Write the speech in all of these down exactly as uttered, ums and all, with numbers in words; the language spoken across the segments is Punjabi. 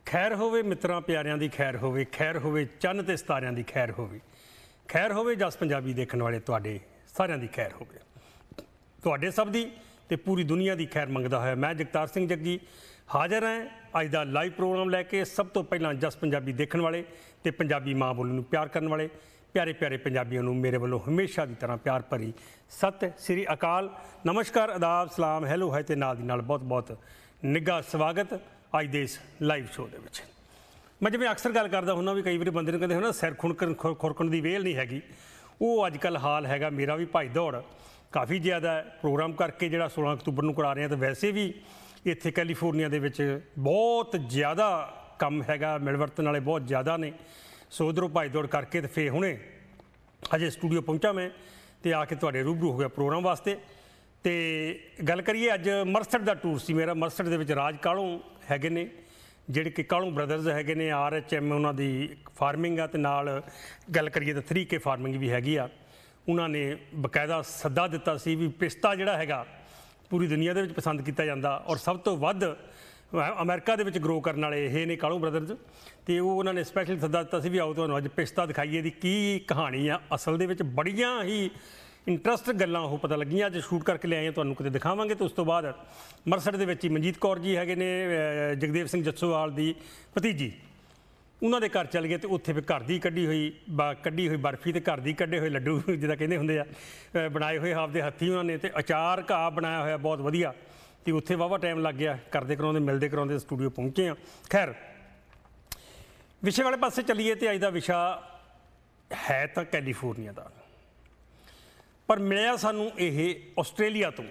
खैर होवे मित्रां प्यारिਆਂ ਦੀ खैर होवे खैर होवे चंन ते सितारिਆਂ ਦੀ खैर होवे खैर होवे जस पंजाबी देखने वाले तुहाडे सारिਆਂ ਦੀ खैर होवे तुहाडे सब दी ते पूरी दुनिया की खैर मंगदा होया मैं जगतार सिंह जग्गी हाज़र हैं अज दा लाइव प्रोग्राम लैके सब तो पहला जस पंजाबी देखने वाले ते पंजाबी माँ बोली नूं प्यार करने वाले प्यारे प्यारे पंजाबियों नूं मेरे वालों हमेशा की तरह प्यार भरी सत श्री अकाल नमस्कार आदाब सलाम हैलो है ते नाल दी नाल बहुत बहुत निघा स्वागत अज दे इस लाइव शो दे विच मैं जिवें अक्सर गल करदा हुंदा भी कई बार बंदे नूं कहंदे ना सिर खुणकण खुरकण दी वेल नहीं हैगी वो अजकल हाल हैगा मेरा भी भाई दौड़ काफ़ी ज़्यादा प्रोग्राम करके जिहड़ा सोलह अक्तूबर नूं करा रहे हैं तो वैसे भी इत्थे कैलीफोर्निया दे विच बहुत ज़्यादा काम हैगा मिलवरतन वाले बहुत ज़्यादा ने सो उधरों भाई दौड़ करके तो फिर हुणे अजे स्टूडियो पहुंचा मैं तो आके तुहाडे रूबरू हो गया प्रोग्राम वास्ते तो गल करिए अज मरसट का टूर सी मेरा मरसट दे विच राज कालों हैगे ने जिहड़े कि कालों ब्रदर्स हैगे ने आर एच एम उन्हां दी फार्मिंग आ ते नाल गल करिए तो थ्री के फार्मिंग भी हैगी आ उन्होंने बकायदा सद्दा दिता सी भी पिस्ता जिहड़ा हैगा पूरी दुनिया दे विच पसंद किया जाता और सब तो वध अमेरिका दे विच ग्रो करने वाले ये ने कालों ब्रदर्स तो वो उन्होंने स्पैशल सद्दा दिता सी भी आओ तुहानूं अज पिस्ता दिखाइए दी की कहानी आ असल दे विच बड़ियां ही इंटरस्ट गल्लां वो पता लगियां अज शूट करके ले आए तुहानूं किते दिखावांगे तो उस तो बाद मरसट दे विच ही मनजीत कौर जी हैगे ने जगदेव सिंह जस्सोवाल दी भतीजी उन्होंने घर चल गए तो उत्थे फिर घर की कढ़ी हुई बा कढ़ी हुई बर्फी तो घर की कढ़े हुए लड्डू जिदा कहते होंगे आ बनाए हुए आपदे हत्थी उन्होंने तो अचार घाह बनाया होया बहुत वधिया तो उत्थे वाहवा टाइम लग गया करते कराउंदे मिलते कराउंदे स्टूडियो पहुँचे हैं। खैर विषय वाले पासे चलीए तो अज का विषा है तो कैलीफोर्निया का पर मिलिया सानू ये आस्ट्रेलिया तो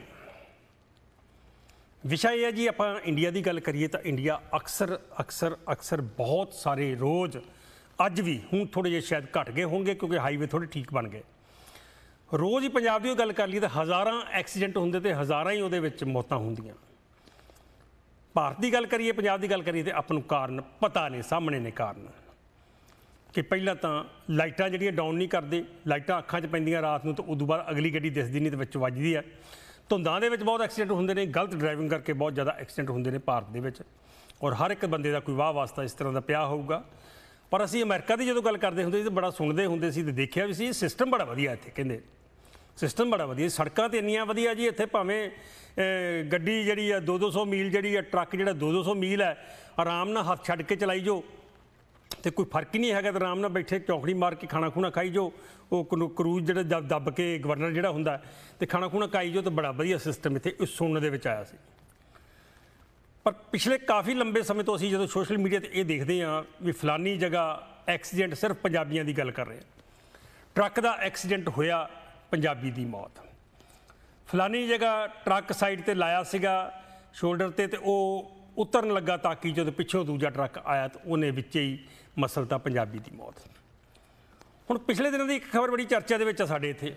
विषय यह है जी आप इंडिया की गल करिए तो इंडिया अक्सर अक्सर अक्सर बहुत सारे रोज़ अज भी हूँ थोड़े जे शायद घट गए होंगे क्योंकि हाईवे थोड़े ठीक बन गए रोज़ ही पंजाब की गल कर ली तो हज़ारां एक्सीडेंट होंदे ते हज़ारां ही उहदे विच मौतां होंदियां। भारत की गल करिए पंजाब की गल करिए तो अपन कारण पता ने सामने ने कारण कि पहला तो लाइटां जिहड़ियां डाउन नहीं करते लाइटां अखां च पैंदियां रात नूं तो उदों बाद अगली गड्डी दिसदी नहीं तो विच वजदी है धुंदां दे विच बहुत एक्सीडेंट होंदे ने गलत ड्राइविंग करके बहुत ज़्यादा एक्सीडेंट होंदे ने भारत दे विच और हर एक बंदे का कोई वाह वास्ता इस तरह का पिया होऊगा पर असीं अमेरिका की जो गल करते होंदे तो बड़ा सुनते होंदे सी ते देखिया भी सी सिस्टम बड़ा वधिया इत्थे कहंदे सिस्टम बड़ा वधिया सड़कां ते इन्नियां वधिया जी इत्थे भावें गड्डी जिहड़ी आ दो दो सौ मील जिहड़ी आ ट्रक जिहड़ा दो दो सौ मील है आराम नाल हत्थ छड्ड के चलाई जो तो कोई फर्क ही नहीं है तो आराम नाल बैठे चौकड़ी मार के खाना खुना खाई जो वो क्रूज जो दब दब के गवर्नर जो होंगे तो खाना खुना खाई जो तो बड़ा वधिया सिस्टम इतने सुनने दे विच आया सी। पर पिछले काफ़ी लंबे समय तो असीं जो सोशल मीडिया ते ये देखते हैं भी फलानी जगह एक्सीडेंट सिर्फ पंजाबियों की गल कर रहे हैं ट्रक का एक्सीडेंट होया पंजाबी की मौत फलानी जगह ट्रक साइड पर लाया सीगा शोल्डर ते ते वो उतरन लगा ताकि जो पिछों दूजा ट्रक आया तो उन्हें विच ही मसलता पंजाबी की मौत। हुण पिछले दिनों की एक खबर बड़ी चर्चा दे विच आ साडे इत्थे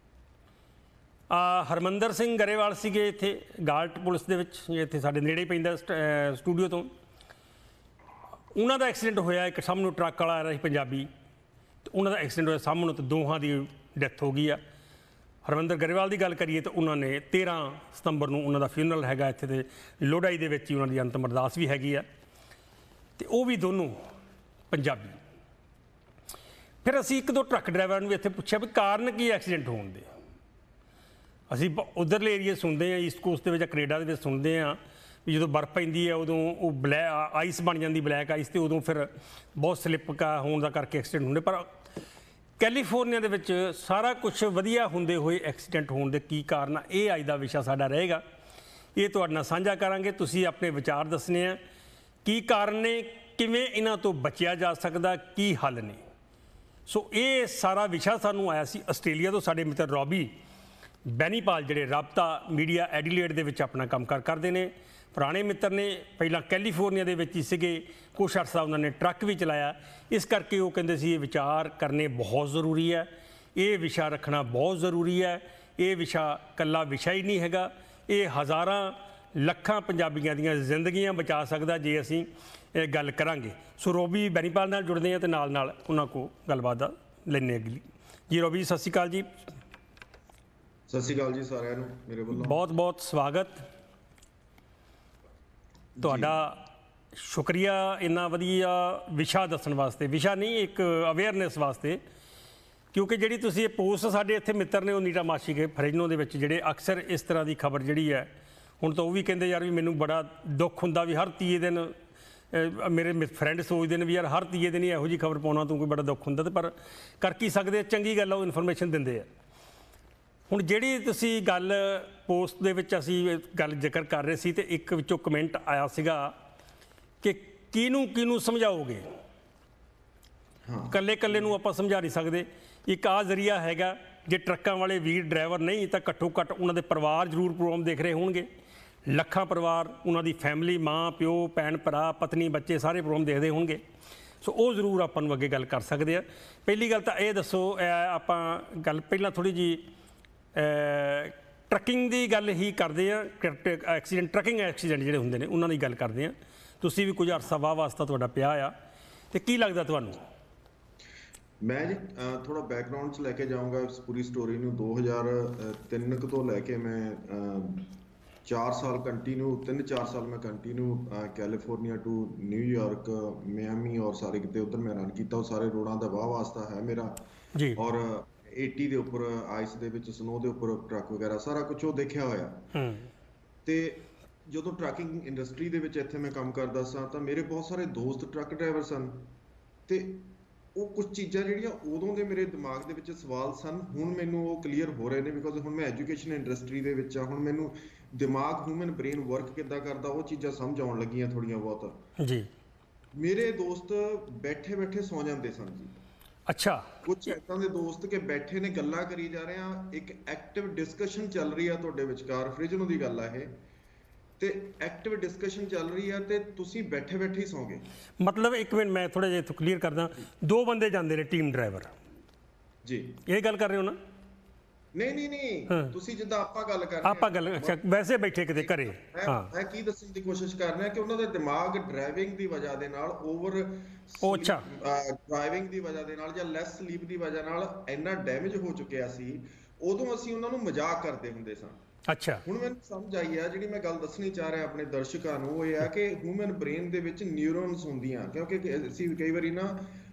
हरमंदर सिंह गरेवाल सीगे इत्थे गाल्ट पुलिस दे विच इत्थे साडे नेड़े पैंदा स्टूडियो तो उन्हां दा एक्सीडेंट होया एक सामने ट्रक वाला आ रहा पंजाबी तो उन्हां दा एक्सीडेंट होया सामने तो दोहां दी डैथ हो गई आ। हरमंदर गरेवाल की गल करिए तो उन्होंने तेरह सितंबर को उन्होंने फ्यूनरल है इतने लोहड़ाई के ही उन्होंने अंतिम अरदास भी हैगी आ तो वह भी दोनों पंजाबी। फिर असी एक दो ट्रक ड्राइवर ने भी इतने पूछा भी कारण की एक्सीडेंट होने दे असी उधरले एरिए सुनते हैं ईस्ट कोस्ट के कनेडा के सुनते हैं भी जो बर्फ पैंदी है उदों वो ब्लै आइस बन जाती ब्लैक आइस तो उदों फिर बहुत स्लिप का होने का करके एक्सीडेंट होंगे पर कैलीफोर्निया दे विच सारा कुछ वधिया होंदे हुए एक्सीडेंट होने दे की कारण ये अज दा विषय साडा रहेगा ये तुहाडे नाल साझा करांगे तुसीं अपने विचार दसने आ की कारण ने किवें इन्हां तो बचिया जा सकदा की हल ने सो ये सारा विषय सानूं आया सी आस्ट्रेलिया तो साडे मित्र रॉबी बैनीपाल जिहड़े राबता मीडिया एडिलेड दे विच अपना काम कार करदे ने पुराने मित्र ने पहला कैलीफोर्निया दे विच ही सीगे कुछ अर्सा उन्होंने ट्रक भी चलाया इस करके वो कहते सी ये विचार करने बहुत ज़रूरी है ये विषय रखना बहुत ज़रूरी है ये विषय कला विषय ही नहीं हैगा ये हज़ारां लखां पंजाबियों दी जिंदगियां बचा सकदा जे असीं गल करांगे। सो रॉबी बैनीपाल नाल जुड़दे हैं तो नाल नाल उन्हां को गलबात लैने अगली जी। रॉबी सत श्री अकाल जी। सत श्री अकाल जी सारिआं नूं मेरे वल्लों बहुत बहुत स्वागत तुहाडा ਸ਼ੁਕਰੀਆ ਇੰਨਾ ਵਧੀਆ ਵਿਸ਼ਾ ਦੱਸਣ ਵਾਸਤੇ। ਵਿਸ਼ਾ ਨਹੀਂ, ਇੱਕ ਅਵੇਅਰਨੈਸ ਵਾਸਤੇ, ਕਿਉਂਕਿ ਜਿਹੜੀ ਤੁਸੀਂ ਇਹ ਪੋਸਟ ਸਾਡੇ ਇੱਥੇ ਮਿੱਤਰ ਨੇ ਉਹ ਨੀਟਾ ਮਾਸ਼ੀ ਕੇ ਫਰਿਜਨੋ ਦੇ ਵਿੱਚ ਜਿਹੜੇ ਅਕਸਰ ਇਸ ਤਰ੍ਹਾਂ ਦੀ ਖਬਰ ਜਿਹੜੀ ਹੈ, ਹੁਣ ਤਾਂ ਉਹ ਵੀ ਕਹਿੰਦੇ ਯਾਰ ਵੀ ਮੈਨੂੰ ਬੜਾ ਦੁੱਖ ਹੁੰਦਾ ਵੀ ਹਰ ਤੀਏ ਦਿਨ ਅ, ਮੇਰੇ ਫਰੈਂਡ ਸੋਚਦੇ ਨੇ ਵੀ ਯਾਰ ਹਰ ਤੀਏ ਦਿਨ ਹੀ ਇਹੋ ਜਿਹੀ ਖਬਰ ਪਾਉਣਾ ਤੂੰ ਕੋਈ ਬੜਾ ਦੁੱਖ ਹੁੰਦਾ, ਤੇ ਪਰ ਕਰ ਕੀ ਸਕਦੇ, ਚੰਗੀ ਗੱਲ ਆ, ਉਹ ਇਨਫੋਰਮੇਸ਼ਨ ਦਿੰਦੇ ਆ। ਹੁਣ ਜਿਹੜੀ ਤੁਸੀਂ ਗੱਲ ਪੋਸਟ ਦੇ ਵਿੱਚ ਅਸੀਂ ਗੱਲ ਜ਼ਿਕਰ ਕਰ ਰਹੇ ਸੀ, ਤੇ ਇੱਕ ਵਿੱਚੋਂ ਕਮੈਂਟ ਆਇਆ ਸੀਗਾ ਕਿ ਕਿਹਨੂੰ ਕਿਹਨੂੰ ਸਮਝਾਓਗੇ, ਕੱਲੇ ਕੱਲੇ ਨੂੰ ਆਪਾਂ ਸਮਝਾ ਨਹੀਂ ਸਕਦੇ। ਇੱਕ ਆ ਜ਼ਰੀਆ ਹੈਗਾ, ਜੇ ਟਰੱਕਾਂ ਵਾਲੇ ਵੀਰ ਡਰਾਈਵਰ ਨਹੀਂ ਤਾਂ ਘੱਟੋ ਘੱਟ ਉਹਨਾਂ ਦੇ ਪਰਿਵਾਰ ਜ਼ਰੂਰ ਪ੍ਰੋਗਰਾਮ ਦੇਖ ਰਹੇ ਹੋਣਗੇ, ਲੱਖਾਂ ਪਰਿਵਾਰ, ਉਹਨਾਂ ਦੀ ਫੈਮਿਲੀ, ਮਾਂ ਪਿਓ ਭੈਣ ਭਰਾ ਪਤਨੀ ਬੱਚੇ ਸਾਰੇ ਪ੍ਰੋਗਰਾਮ ਦੇਖਦੇ ਹੋਣਗੇ, ਸੋ ਉਹ ਜ਼ਰੂਰ ਆਪਾਂ ਨੂੰ ਅੱਗੇ ਗੱਲ ਕਰ ਸਕਦੇ ਆ। ਪਹਿਲੀ ਗੱਲ ਤਾਂ ਇਹ ਦੱਸੋ, ਆਪਾਂ ਗੱਲ ਪਹਿਲਾਂ ਥੋੜ੍ਹੀ ਜਿਹੀ ਟਰੱਕਿੰਗ ਦੀ ਗੱਲ ਹੀ ਕਰਦੇ ਆ, ਐਕਸੀਡੈਂਟ ਟਰੱਕਿੰਗ ਐਕਸੀਡੈਂਟ ਜਿਹੜੇ ਹੁੰਦੇ ਨੇ ਉਹਨਾਂ ਦੀ ਗੱਲ ਕਰਦੇ ਆ। ਤੁਸੀਂ ਵੀ ਕੁਝ ਅਰਸਾ ਵਾਹ ਵਾਸਤਾ ਤੁਹਾਡਾ ਪਿਆ ਆ, ਤੇ ਕੀ ਲੱਗਦਾ ਤੁਹਾਨੂੰ? ਮੈਂ ਜੀ ਥੋੜਾ ਬੈਕਗ੍ਰਾਉਂਡ 'ਚ ਲੈ ਕੇ ਜਾਊਂਗਾ ਇਸ ਪੂਰੀ ਸਟੋਰੀ ਨੂੰ। ਦੋ ਹਜ਼ਾਰ ਤਿੰਨ ਕੁ ਤੋਂ ਲੈ ਕੇ ਮੈਂ ਚਾਰ ਸਾਲ ਕੰਟੀਨਿਊ ਤਿੰਨ ਚਾਰ ਸਾਲ ਮੈਂ continue California to New York, Miami ਔਰ ਸਾਰੇ ਕਿਤੇ ਉੱਧਰ ਮੈਂ ਰਨ ਕੀਤਾ। ਉਹ ਸਾਰੇ ਰੋਡਾਂ ਦਾ ਵਾਹ ਵਾਸਤਾ ਹੈ ਮੇਰਾ ਜੀ। ਔਰ ਏਟੀ ਦੇ ਉੱਪਰ ਆਈਸ ਦੇ ਵਿੱਚ, ਸਨੋ ਦੇ ਉੱਪਰ ਟਰੱਕ ਵਗੈਰਾ ਸਾਰਾ ਕੁਝ ਉਹ ਦੇਖਿਆ ਹੋਇਆ। ਤੇ ਜਦੋਂ ਟਰੱਕਿੰਗ ਇੰਡਸਟਰੀ ਦੇ ਵਿੱਚ ਇੱਥੇ ਮੈਂ ਕੰਮ ਕਰਦਾ ਸਾਂ ਤਾਂ ਮੇਰੇ ਬਹੁਤ ਸਾਰੇ ਦੋਸਤ ਟਰੱਕ ਡਰਾਈਵਰ ਸਨ, ਤੇ ਉਹ ਕੁਝ ਚੀਜ਼ਾਂ ਜਿਹੜੀਆਂ ਉਦੋਂ ਦੇ ਮੇਰੇ ਦਿਮਾਗ ਦੇ ਵਿੱਚ ਸਵਾਲ ਸਨ, ਹੁਣ ਮੈਨੂੰ ਉਹ ਕਲੀਅਰ ਹੋ ਰਹੇ ਨੇ, ਬਿਕੋਜ਼ ਹੁਣ ਮੈਂ ਐਜੂਕੇਸ਼ਨ ਇੰਡਸਟਰੀ ਦੇ ਵਿੱਚ ਆ। ਹੁਣ ਮੈਨੂੰ ਦਿਮਾਗ, ਹਿਊਮਨ ਬ੍ਰੇਨ ਵਰਕ ਕਿੱਦਾਂ ਕਰਦਾ, ਉਹ ਚੀਜ਼ਾਂ ਸਮਝ ਆਉਣ ਲੱਗੀਆਂ ਥੋੜੀਆਂ ਬਹੁਤ ਜੀ। ਮੇਰੇ ਦੋਸਤ ਬੈਠੇ ਬੈਠੇ ਸੌ ਜਾਂਦੇ ਸਨ ਜੀ। ਅੱਛਾ, ਕੁਝ ਏਦਾਂ ਦੇ ਦੋਸਤ ਕਿ ਬੈਠੇ ਨੇ, ਗੱਲਾਂ ਕਰੀ ਜਾ ਰਹੇ ਆ, ਇੱਕ ਐਕਟਿਵ ਡਿਸਕਸ਼ਨ ਚੱਲ ਰਹੀ ਆ ਤੁਹਾਡੇ ਵਿਚਕਾਰ, ਫ੍ਰਿਜਨੋ ਦੀ ਗੱਲ ਆ ਇਹ, ਤੇ ਐਕਟਿਵ ਡਿਸਕਸ਼ਨ ਚੱਲ ਰਹੀ ਆ ਤੇ ਤੁਸੀਂ ਬੈਠੇ ਬੈਠੇ ਹੀ ਸੌਂਗੇ। ਮਤਲਬ ਇੱਕ ਮਿੰਟ ਮੈਂ ਥੋੜਾ ਜਿਹਾ ਇੱਥੋਂ ਕਲੀਅਰ ਕਰਦਾ, ਦੋ ਬੰਦੇ ਜਾਂਦੇ ਨੇ ਟੀਮ ਡਰਾਈਵਰ ਜੀ, ਇਹ ਗੱਲ ਕਰ ਰਹੇ ਹੋ ਨਾ? ਨਹੀਂ ਨਹੀਂ ਨਹੀਂ, ਤੁਸੀਂ ਜਿੱਦਾਂ ਆਪਾਂ ਗੱਲ ਕਰ ਰਹੇ ਹਾਂ, ਆਪਾਂ ਗੱਲ ਅੱਛਾ ਵੈਸੇ ਬੈਠੇ ਕਿਤੇ ਘਰੇ। ਹਾਂ, ਮੈਂ ਕੀ ਦੱਸਣ ਦੀ ਕੋਸ਼ਿਸ਼ ਕਰ ਰਿਹਾ ਕਿ ਉਹਨਾਂ ਦਾ ਦਿਮਾਗ ਡਰਾਈਵਿੰਗ ਦੀ ਵਜ੍ਹਾ ਦੇ ਨਾਲ, ਓਵਰ ਉਹ ਅੱਛਾ ਡਰਾਈਵਿੰਗ ਦੀ ਵਜ੍ਹਾ ਦੇ ਨਾਲ ਜਾਂ ਲੈਸ ਸਲੀਪ ਦੀ ਵਜ੍ਹਾ ਨਾਲ ਇੰਨਾ ਡੈਮੇਜ ਹੋ ਚੁੱਕਿਆ ਸੀ, ਉਦੋਂ ਅਸੀਂ ਉਹਨਾਂ ਨੂੰ ਮਜ਼ਾਕ ਕਰਦੇ ਹੁੰਦੇ ਸਾਂ। ਅੱਛਾ, ਹੁਣ ਮੈਨੂੰ ਸਮਝ ਆਈ ਆ, ਜਿਹੜੀ ਮੈਂ ਗੱਲ ਦੱਸਣੀ ਚਾਹ ਰਿਹਾ ਆਪਣੇ ਦਰਸ਼ਕਾਂ ਨੂੰ, ਉਹ ਇਹ ਆ ਕਿ ਹਿਊਮਨ ਬ੍ਰੇਨ ਦੇ ਵਿੱਚ ਨਿਊਰੋਨਸ ਹੁੰਦੀਆਂ, ਕਿਉਂਕਿ ਅਸੀਂ ਕਈ ਵਾਰੀ ਨਾ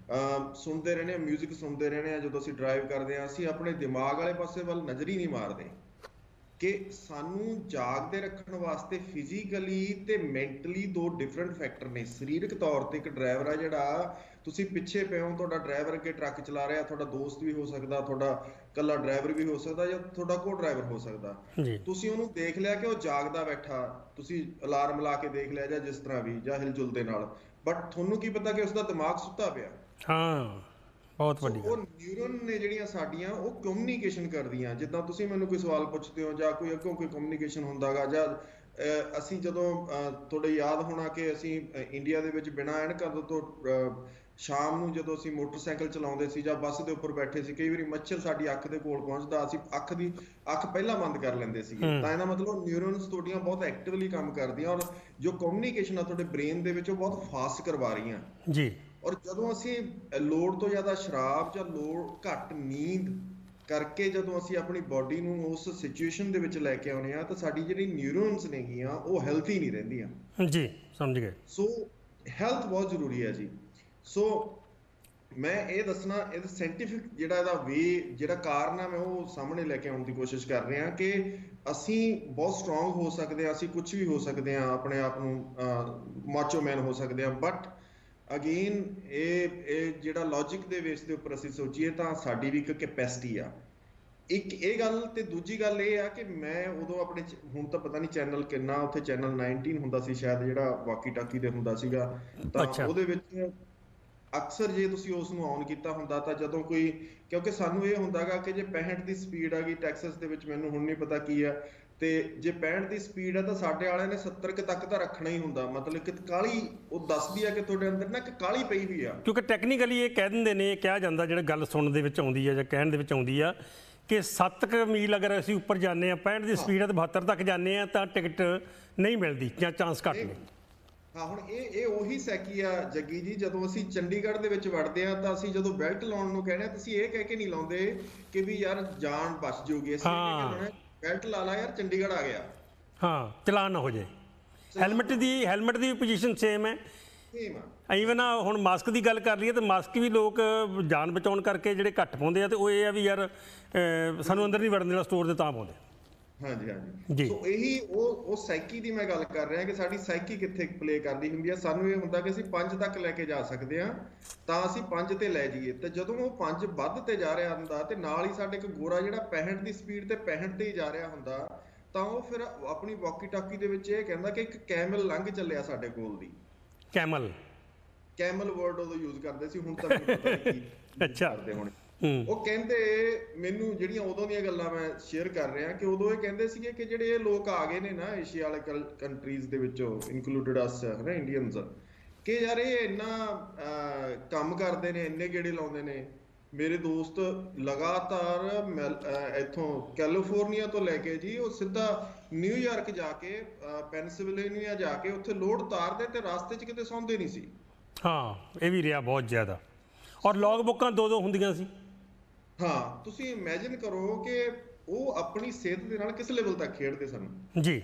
ਸੁਣਦੇ ਰਹਿੰਦੇ ਹਾਂ, ਮਿਊਜ਼ਿਕ ਸੁਣਦੇ ਰਹਿੰਦੇ ਹਾਂ, ਜਦੋਂ ਅਸੀਂ ਡਰਾਈਵ ਕਰਦੇ ਹਾਂ ਅਸੀਂ ਆਪਣੇ ਦਿਮਾਗ ਵਾਲੇ ਪਾਸੇ ਵੱਲ ਨਜ਼ਰ ਹੀ ਨਹੀਂ ਮਾਰਦੇ ਕਿ ਸਾਨੂੰ ਜਾਗਦੇ ਰੱਖਣ ਵਾਸਤੇ ਫਿਜ਼ੀਕਲੀ ਤੇ ਮੈਂਟਲੀ ਦੋ ਡਿਫਰੈਂਟ ਫੈਕਟਰ ਨੇ। ਸਰੀਰਕ ਤੌਰ ਤੇ ਇੱਕ ਡਰਾਈਵਰ ਆ ਜਿਹੜਾ, ਤੁਸੀਂ ਪਿੱਛੇ ਪਏ ਹੋ, ਤੁਹਾਡਾ ਡਰਾਈਵਰ ਅੱਗੇ ਟਰੱਕ ਚਲਾ ਰਿਹਾ, ਤੁਹਾਡਾ ਦੋਸਤ ਵੀ ਹੋ ਸਕਦਾ, ਤੁਹਾਡਾ ਇਕੱਲਾ ਡਰਾਈਵਰ ਵੀ ਹੋ ਸਕਦਾ, ਜਾਂ ਤੁਹਾਡਾ ਕੋ ਡਰਾਈਵਰ ਹੋ ਸਕਦਾ। ਤੁਸੀਂ ਉਹਨੂੰ ਦੇਖ ਲਿਆ ਕਿ ਉਹ ਜਾਗਦਾ ਬੈਠਾ, ਤੁਸੀਂ ਅਲਾਰਮ ਲਾ ਕੇ ਦੇਖ ਲਿਆ ਜਾਂ ਜਿਸ ਤਰ੍ਹਾਂ ਵੀ, ਜਾਂ ਹਿਲਜੁਲ ਦੇ ਨਾਲ, ਬਟ ਤੁਹਾਨੂੰ ਕੀ ਪਤਾ ਕਿ ਉਸਦਾ ਦਿਮਾਗ ਸੁੱਤਾ ਪਿਆ। ਹਾਂ, ਬਹੁਤ ਵੱਡੀ ਗੱਲ। ਉਹ ਨਿਊਰਨ ਨੇ ਜਿਹੜੀਆਂ ਸਾਡੀਆਂ, ਉਹ ਕਮਿਊਨੀਕੇਸ਼ਨ ਕਰਦੀਆਂ। ਜਿੱਦਾਂ ਤੁਸੀਂ ਮੈਨੂੰ ਕੋਈ ਸਵਾਲ ਪੁੱਛਦੇ ਹੋ ਜਾਂ ਕੋਈ ਅੱਗੋਂ ਕੋਈ ਕਮਿਊਨੀਕੇਸ਼ਨ ਹੁੰਦਾਗਾ, ਜਾਂ ਅਸੀਂ ਜਦੋਂ ਤੁਹਾਡੇ ਯਾਦ ਹੋਣਾ ਕਿ ਅਸੀਂ ਇੰਡੀਆ ਦੇ ਵਿੱਚ ਬਿਨਾਂ ਐਨਕਾਂ ਤੋਂ ਸ਼ਾਮ ਨੂੰ ਜਦੋਂ ਅਸੀਂ ਮੋਟਰਸਾਈਕਲ ਚਲਾਉਂਦੇ ਸੀ ਜਾਂ ਬੱਸ ਦੇ ਉੱਪਰ ਬੈਠੇ ਸੀ, ਕਈ ਵਾਰੀ ਮੱਛਰ ਸਾਡੀ ਅੱਖ ਦੇ ਕੋਲ ਪਹੁੰਚਦਾ, ਅਸੀਂ ਅੱਖ ਦੀ ਅੱਖ ਪਹਿਲਾਂ ਬੰਦ ਕਰ ਲੈਂਦੇ ਸੀਗੇ। ਤਾਂ ਇਹਦਾ ਮਤਲਬ ਨਿਊਰਨਸ ਤੁਹਾਡੀਆਂ ਬਹੁਤ ਐਕਟਿਵਲੀ ਕੰਮ ਕਰਦੀਆਂ, ਔਰ ਜੋ ਕਮਿਊਨੀਕੇਸ਼ਨ ਆ ਤੁਹਾਡੇ ਬ੍ਰੇਨ ਦੇ ਵਿੱਚ ਉਹ ਬਹੁਤ ਫਾਸਟ ਕਰਵਾ ਰਹੀਆਂ ਜੀ। ਔਰ ਜਦੋਂ ਅਸੀਂ ਲੋੜ ਤੋਂ ਜ਼ਿਆਦਾ ਸ਼ਰਾਬ ਜਾਂ ਲੋੜ ਘੱਟ ਨੀਂਦ ਕਰਕੇ ਜਦੋਂ ਅਸੀਂ ਆਪਣੀ ਬਾਡੀ ਨੂੰ ਉਸ ਸਿਚੁਏਸ਼ਨ ਦੇ ਵਿੱਚ ਲੈ ਕੇ ਆਉਂਦੇ ਆ, ਤਾਂ ਸਾਡੀ ਜਿਹੜੀ ਨਿਊਰੋਨਸ ਨੇਗੀਆਂ ਉਹ ਹੈਲਥੀ ਨਹੀਂ ਰਹਿੰਦੀਆਂ ਜੀ। ਸਮਝ ਗਏ? ਸੋ ਹੈਲਥ ਬਹੁਤ ਜ਼ਰੂਰੀ ਹੈ ਜੀ। ਸੋ ਮੈਂ ਇਹ ਦੱਸਣਾ, ਇਹਦਾ ਸਾਇੰਟੀਫਿਕ ਜਿਹੜਾ ਇਹਦਾ ਵੇ, ਜਿਹੜਾ ਕਾਰਨ ਆ, ਮੈਂ ਉਹ ਸਾਹਮਣੇ ਲੈ ਕੇ ਆਉਣ ਦੀ ਕੋਸ਼ਿਸ਼ ਕਰ ਰਿਹਾ ਕਿ ਅਸੀਂ ਬਹੁਤ ਸਟਰੋਂਗ ਹੋ ਸਕਦੇ ਹਾਂ, ਅਸੀਂ ਕੁਝ ਵੀ ਹੋ ਸਕਦੇ ਹਾਂ, ਆਪਣੇ ਆਪ ਨੂੰ ਮਾਚੋ ਮੈਨ ਹੋ ਸਕਦੇ ਹਾਂ, ਬਟ ਅਗੇਨ ਇਹ ਇਹ ਜਿਹੜਾ ਲੌਜਿਕ ਦੇ ਬੇਸ ਦੇ ਉੱਪਰ ਅਸੀਂ ਸੋਚੀਏ ਤਾਂ ਸਾਡੀ ਵੀ ਇੱਕ ਕੈਪੈਸਿਟੀ ਆ। ਇੱਕ ਇਹ ਗੱਲ, ਤੇ ਦੂਜੀ ਗੱਲ ਇਹ ਆ ਕਿ ਮੈਂ ਉਦੋਂ ਆਪਣੇ, ਹੁਣ ਤਾਂ ਪਤਾ ਨਹੀਂ ਚੈਨਲ ਕਿੰਨਾ, ਉੱਥੇ ਚੈਨਲ ਉਨੱਤੀ ਹੁੰਦਾ ਸੀ ਸ਼ਾਇਦ, ਜਿਹੜਾ ਵਾਕੀ ਟਾਕੀ ਦੇ ਹੁੰਦਾ ਸੀਗਾ, ਤਾਂ ਉਹਦੇ ਵਿੱਚ ਅਕਸਰ ਜੇ ਤੁਸੀਂ ਉਸ ਨੂੰ ਔਨ ਕੀਤਾ ਹੁੰਦਾ ਤਾਂ ਜਦੋਂ ਕੋਈ, ਕਿਉਂਕਿ ਸਾਨੂੰ ਇਹ ਹੁੰਦਾਗਾ ਕਿ ਜੇ ਪੈਂਹਠ ਦੀ ਸਪੀਡ ਆ ਗਈ ਟੈਕਸਸ ਦੇ ਵਿੱਚ, ਮੈਨੂੰ ਹੁਣ ਨਹੀਂ ਪਤਾ ਕੀ ਆ, ਤੇ ਜੇ ਪੈਂਹਠ ਦੀ ਸਪੀਡ ਆ ਤਾਂ ਸਾਡੇ ਵਾਲਿਆਂ ਨੇ ਸੱਤਰ ਤੱਕ ਤਾਂ ਰੱਖਣਾ ਹੀ ਹੁੰਦਾ। ਮਤਲਬ ਕਿ ਕਾਹਲੀ ਉਹ ਦੱਸਦੀ ਆ ਕਿ ਤੁਹਾਡੇ ਅੰਦਰ ਨਾ ਇੱਕ ਕਾਹਲੀ ਪਈ ਹੋਈ ਆ, ਕਿਉਂਕਿ ਟੈਕਨੀਕਲੀ ਇਹ ਕਹਿ ਦਿੰਦੇ ਨੇ, ਕਿਹਾ ਜਾਂਦਾ, ਜਿਹੜਾ ਗੱਲ ਸੁਣਨ ਦੇ ਵਿੱਚ ਆਉਂਦੀ ਆ ਜਾਂ ਕਹਿਣ ਦੇ ਵਿੱਚ ਆਉਂਦੀ ਆ ਕਿ ਸੱਤ ਕੁ ਮੀਲ ਅਗਰ ਅਸੀਂ ਉੱਪਰ ਜਾਂਦੇ ਹਾਂ, ਪੈਂਹਠ ਦੀ ਸਪੀਡ ਆ ਤੇ ਬਹੱਤਰ ਤੱਕ ਜਾਂਦੇ ਆ ਤਾਂ ਟਿਕਟ ਨਹੀਂ ਮਿਲਦੀ ਜਾਂ ਚਾਂਸ ਘੱਟ ਨੇ। ਹਾਂ, ਹੁਣ ਇਹ ਇਹ ਉਹੀ ਸੈਕੀ ਆ ਜੱਗੀ ਜੀ, ਜਦੋਂ ਅਸੀਂ ਚੰਡੀਗੜ੍ਹ ਦੇ ਵਿੱਚ ਵੜਦੇ ਆ ਤਾਂ ਅਸੀਂ ਜਦੋਂ ਬੈਲਟ ਲਾਉਣ ਨੂੰ ਕਹਿੰਦੇ ਆ, ਤੁਸੀਂ ਇਹ ਕਹਿ ਕੇ ਨਹੀਂ ਲਾਉਂਦੇ ਕਿ ਵੀ ਯਾਰ ਜਾਨ ਬਚ ਜਾਊਗੀ, ਅਸੀਂ ਬੈਲਟ ਲਾ ਲਾ ਯਾਰ ਚੰਡੀਗੜ੍ਹ ਆ ਗਿਆ, ਹਾਂ ਚਲਾਨ ਨਾ ਹੋ ਜਾਏ। ਹੈਲਮਟ ਦੀ ਹੈਲਮਟ ਦੀ ਪੋਜੀਸ਼ਨ ਸੇਮ ਹੈ ਸੇਮ ਆ। ਈਵਨ ਆ ਹੁਣ ਮਾਸਕ ਦੀ ਗੱਲ ਕਰ ਲਈਏ ਤਾਂ ਮਾਸਕ ਵੀ ਲੋਕ ਜਾਨ ਬਚਾਉਣ ਕਰਕੇ ਜਿਹੜੇ ਘੱਟ ਪਾਉਂਦੇ ਆ ਤੇ ਉਹ ਇਹ ਆ ਵੀ ਯਾਰ ਅਹ, ਸਾਨੂੰ ਅੰਦਰ ਨਹੀਂ ਵੜਨ ਦੇਣਾ ਸਟੋਰ ਦੇ ਤਾਂ ਪਾਉਂਦੇ। ਹਾਂਜੀ ਜੀ। ਹਾਂਜੀ ਸੋ ਇਹੀ ਉਹ ਉਹ ਸਾਈਕੀ ਦੀ ਮੈਂ ਗੱਲ ਕਰ ਰਿਹਾ ਕਿ ਸਾਡੀ ਸਾਈਕੀ ਕਿੱਥੇ ਪਲੇ ਕਰਦੀ ਹੁੰਦੀ ਆ। ਸਾਨੂੰ ਇਹ ਹੁੰਦਾ ਕਿ ਅਸੀਂ ਪੰਜ ਤੱਕ ਲੈ ਕੇ ਜਾ ਸਕਦੇ ਆ ਤਾਂ ਅਸੀਂ ਪੰਜ ਤੇ ਲੈ ਜਾਈਏ, ਤੇ ਜਦੋਂ ਉਹ ਪੰਜ ਵੱਧ ਤੇ ਜਾ ਰਿਹਾ ਹੁੰਦਾ ਤੇ ਨਾਲ ਹੀ ਸਾਡੇ ਇੱਕ ਗੋਰਾ ਜਿਹੜਾ ਪੈਂਹਠ ਦੀ ਸਪੀਡ ਤੇ ਪੈਂਹਠ ਤੇ ਹੀ ਜਾ ਰਿਹਾ ਹੁੰਦਾ, ਤਾਂ ਉਹ ਫਿਰ ਆਪਣੀ ਵਾਕੀ ਟਾਕੀ ਦੇ ਵਿੱਚ ਇਹ ਕਹਿੰਦਾ ਕਿ ਇੱਕ ਕੈਮਲ ਲੰਘ ਚੱਲਿਆ ਸਾਡੇ ਕੋਲ ਦੀ। ਕੈਮਲ ਕੈਮਲ ਵਰਡ ਉਦੋਂ ਯੂਜ਼ ਕਰਦੇ ਸੀ, ਹੁਣ ਤਾਂ ਮੈਨੂੰ ਪਤਾ ਨਹੀਂ ਕੀ ਅੱਛਾ। ਕਰਦੇ ਹੋਣੇ। ਹੂੰ ਉਹ ਕਹਿੰਦੇ, ਮੈਨੂੰ ਜਿਹੜੀਆਂ ਉਦੋਂ ਦੀਆਂ ਗੱਲਾਂ ਮੈਂ ਸ਼ੇਅਰ ਕਰ ਰਿਹਾ ਕਿ ਉਦੋਂ ਇਹ ਕਹਿੰਦੇ ਸੀਗੇ ਕਿ ਜਿਹੜੇ ਇਹ ਲੋਕ ਆ ਗਏ ਨੇ ਨਾ ਏਸ਼ੀਆ ਵਾਲੇ ਕੰਟਰੀਜ਼ ਦੇ ਵਿੱਚੋਂ, ਇਨਕਲੂਡਡ ਅਸ ਹੈ ਨਾ ਇੰਡੀਅਨਸ, ਕਿ ਯਾਰ ਇਹ ਇੰਨਾ ਕੰਮ ਕਰਦੇ ਨੇ, ਇੰਨੇ ਗੇੜੇ ਲਾਉਂਦੇ ਨੇ। ਮੇਰੇ ਦੋਸਤ ਲਗਾਤਾਰ ਇੱਥੋਂ ਕੈਲੀਫੋਰਨੀਆ ਤੋਂ ਲੈ ਕੇ ਜੀ ਉਹ ਸਿੱਧਾ ਨਿਊਯਾਰਕ ਜਾ ਕੇ, ਪੈਨਸਿਲਵੇਨੀਆ ਜਾ ਕੇ ਉੱਥੇ ਲੋਡ ਤਾਰਦੇ ਤੇ ਰਾਸਤੇ 'ਚ ਕਿਤੇ ਸੌਂਦੇ ਨਹੀਂ ਸੀ। ਹਾਂ ਇਹ ਵੀ ਰਿਹਾ ਬਹੁਤ ਜ਼ਿਆਦਾ, ਔਰ ਲੌਗ ਬੁੱਕਾਂ ਦੋ ਦੋ ਹੁੰਦੀਆਂ ਸੀ। ਹਾਂ ਤੁਸੀਂ ਇਮੇਜਿਨ ਕਰੋ ਕਿ ਉਹ ਆਪਣੀ ਸਿਹਤ ਦੇ ਨਾਲ ਕਿਸ ਲੈਵਲ ਤੱਕ ਖੇਡਦੇ ਸਨ। ਜੀ।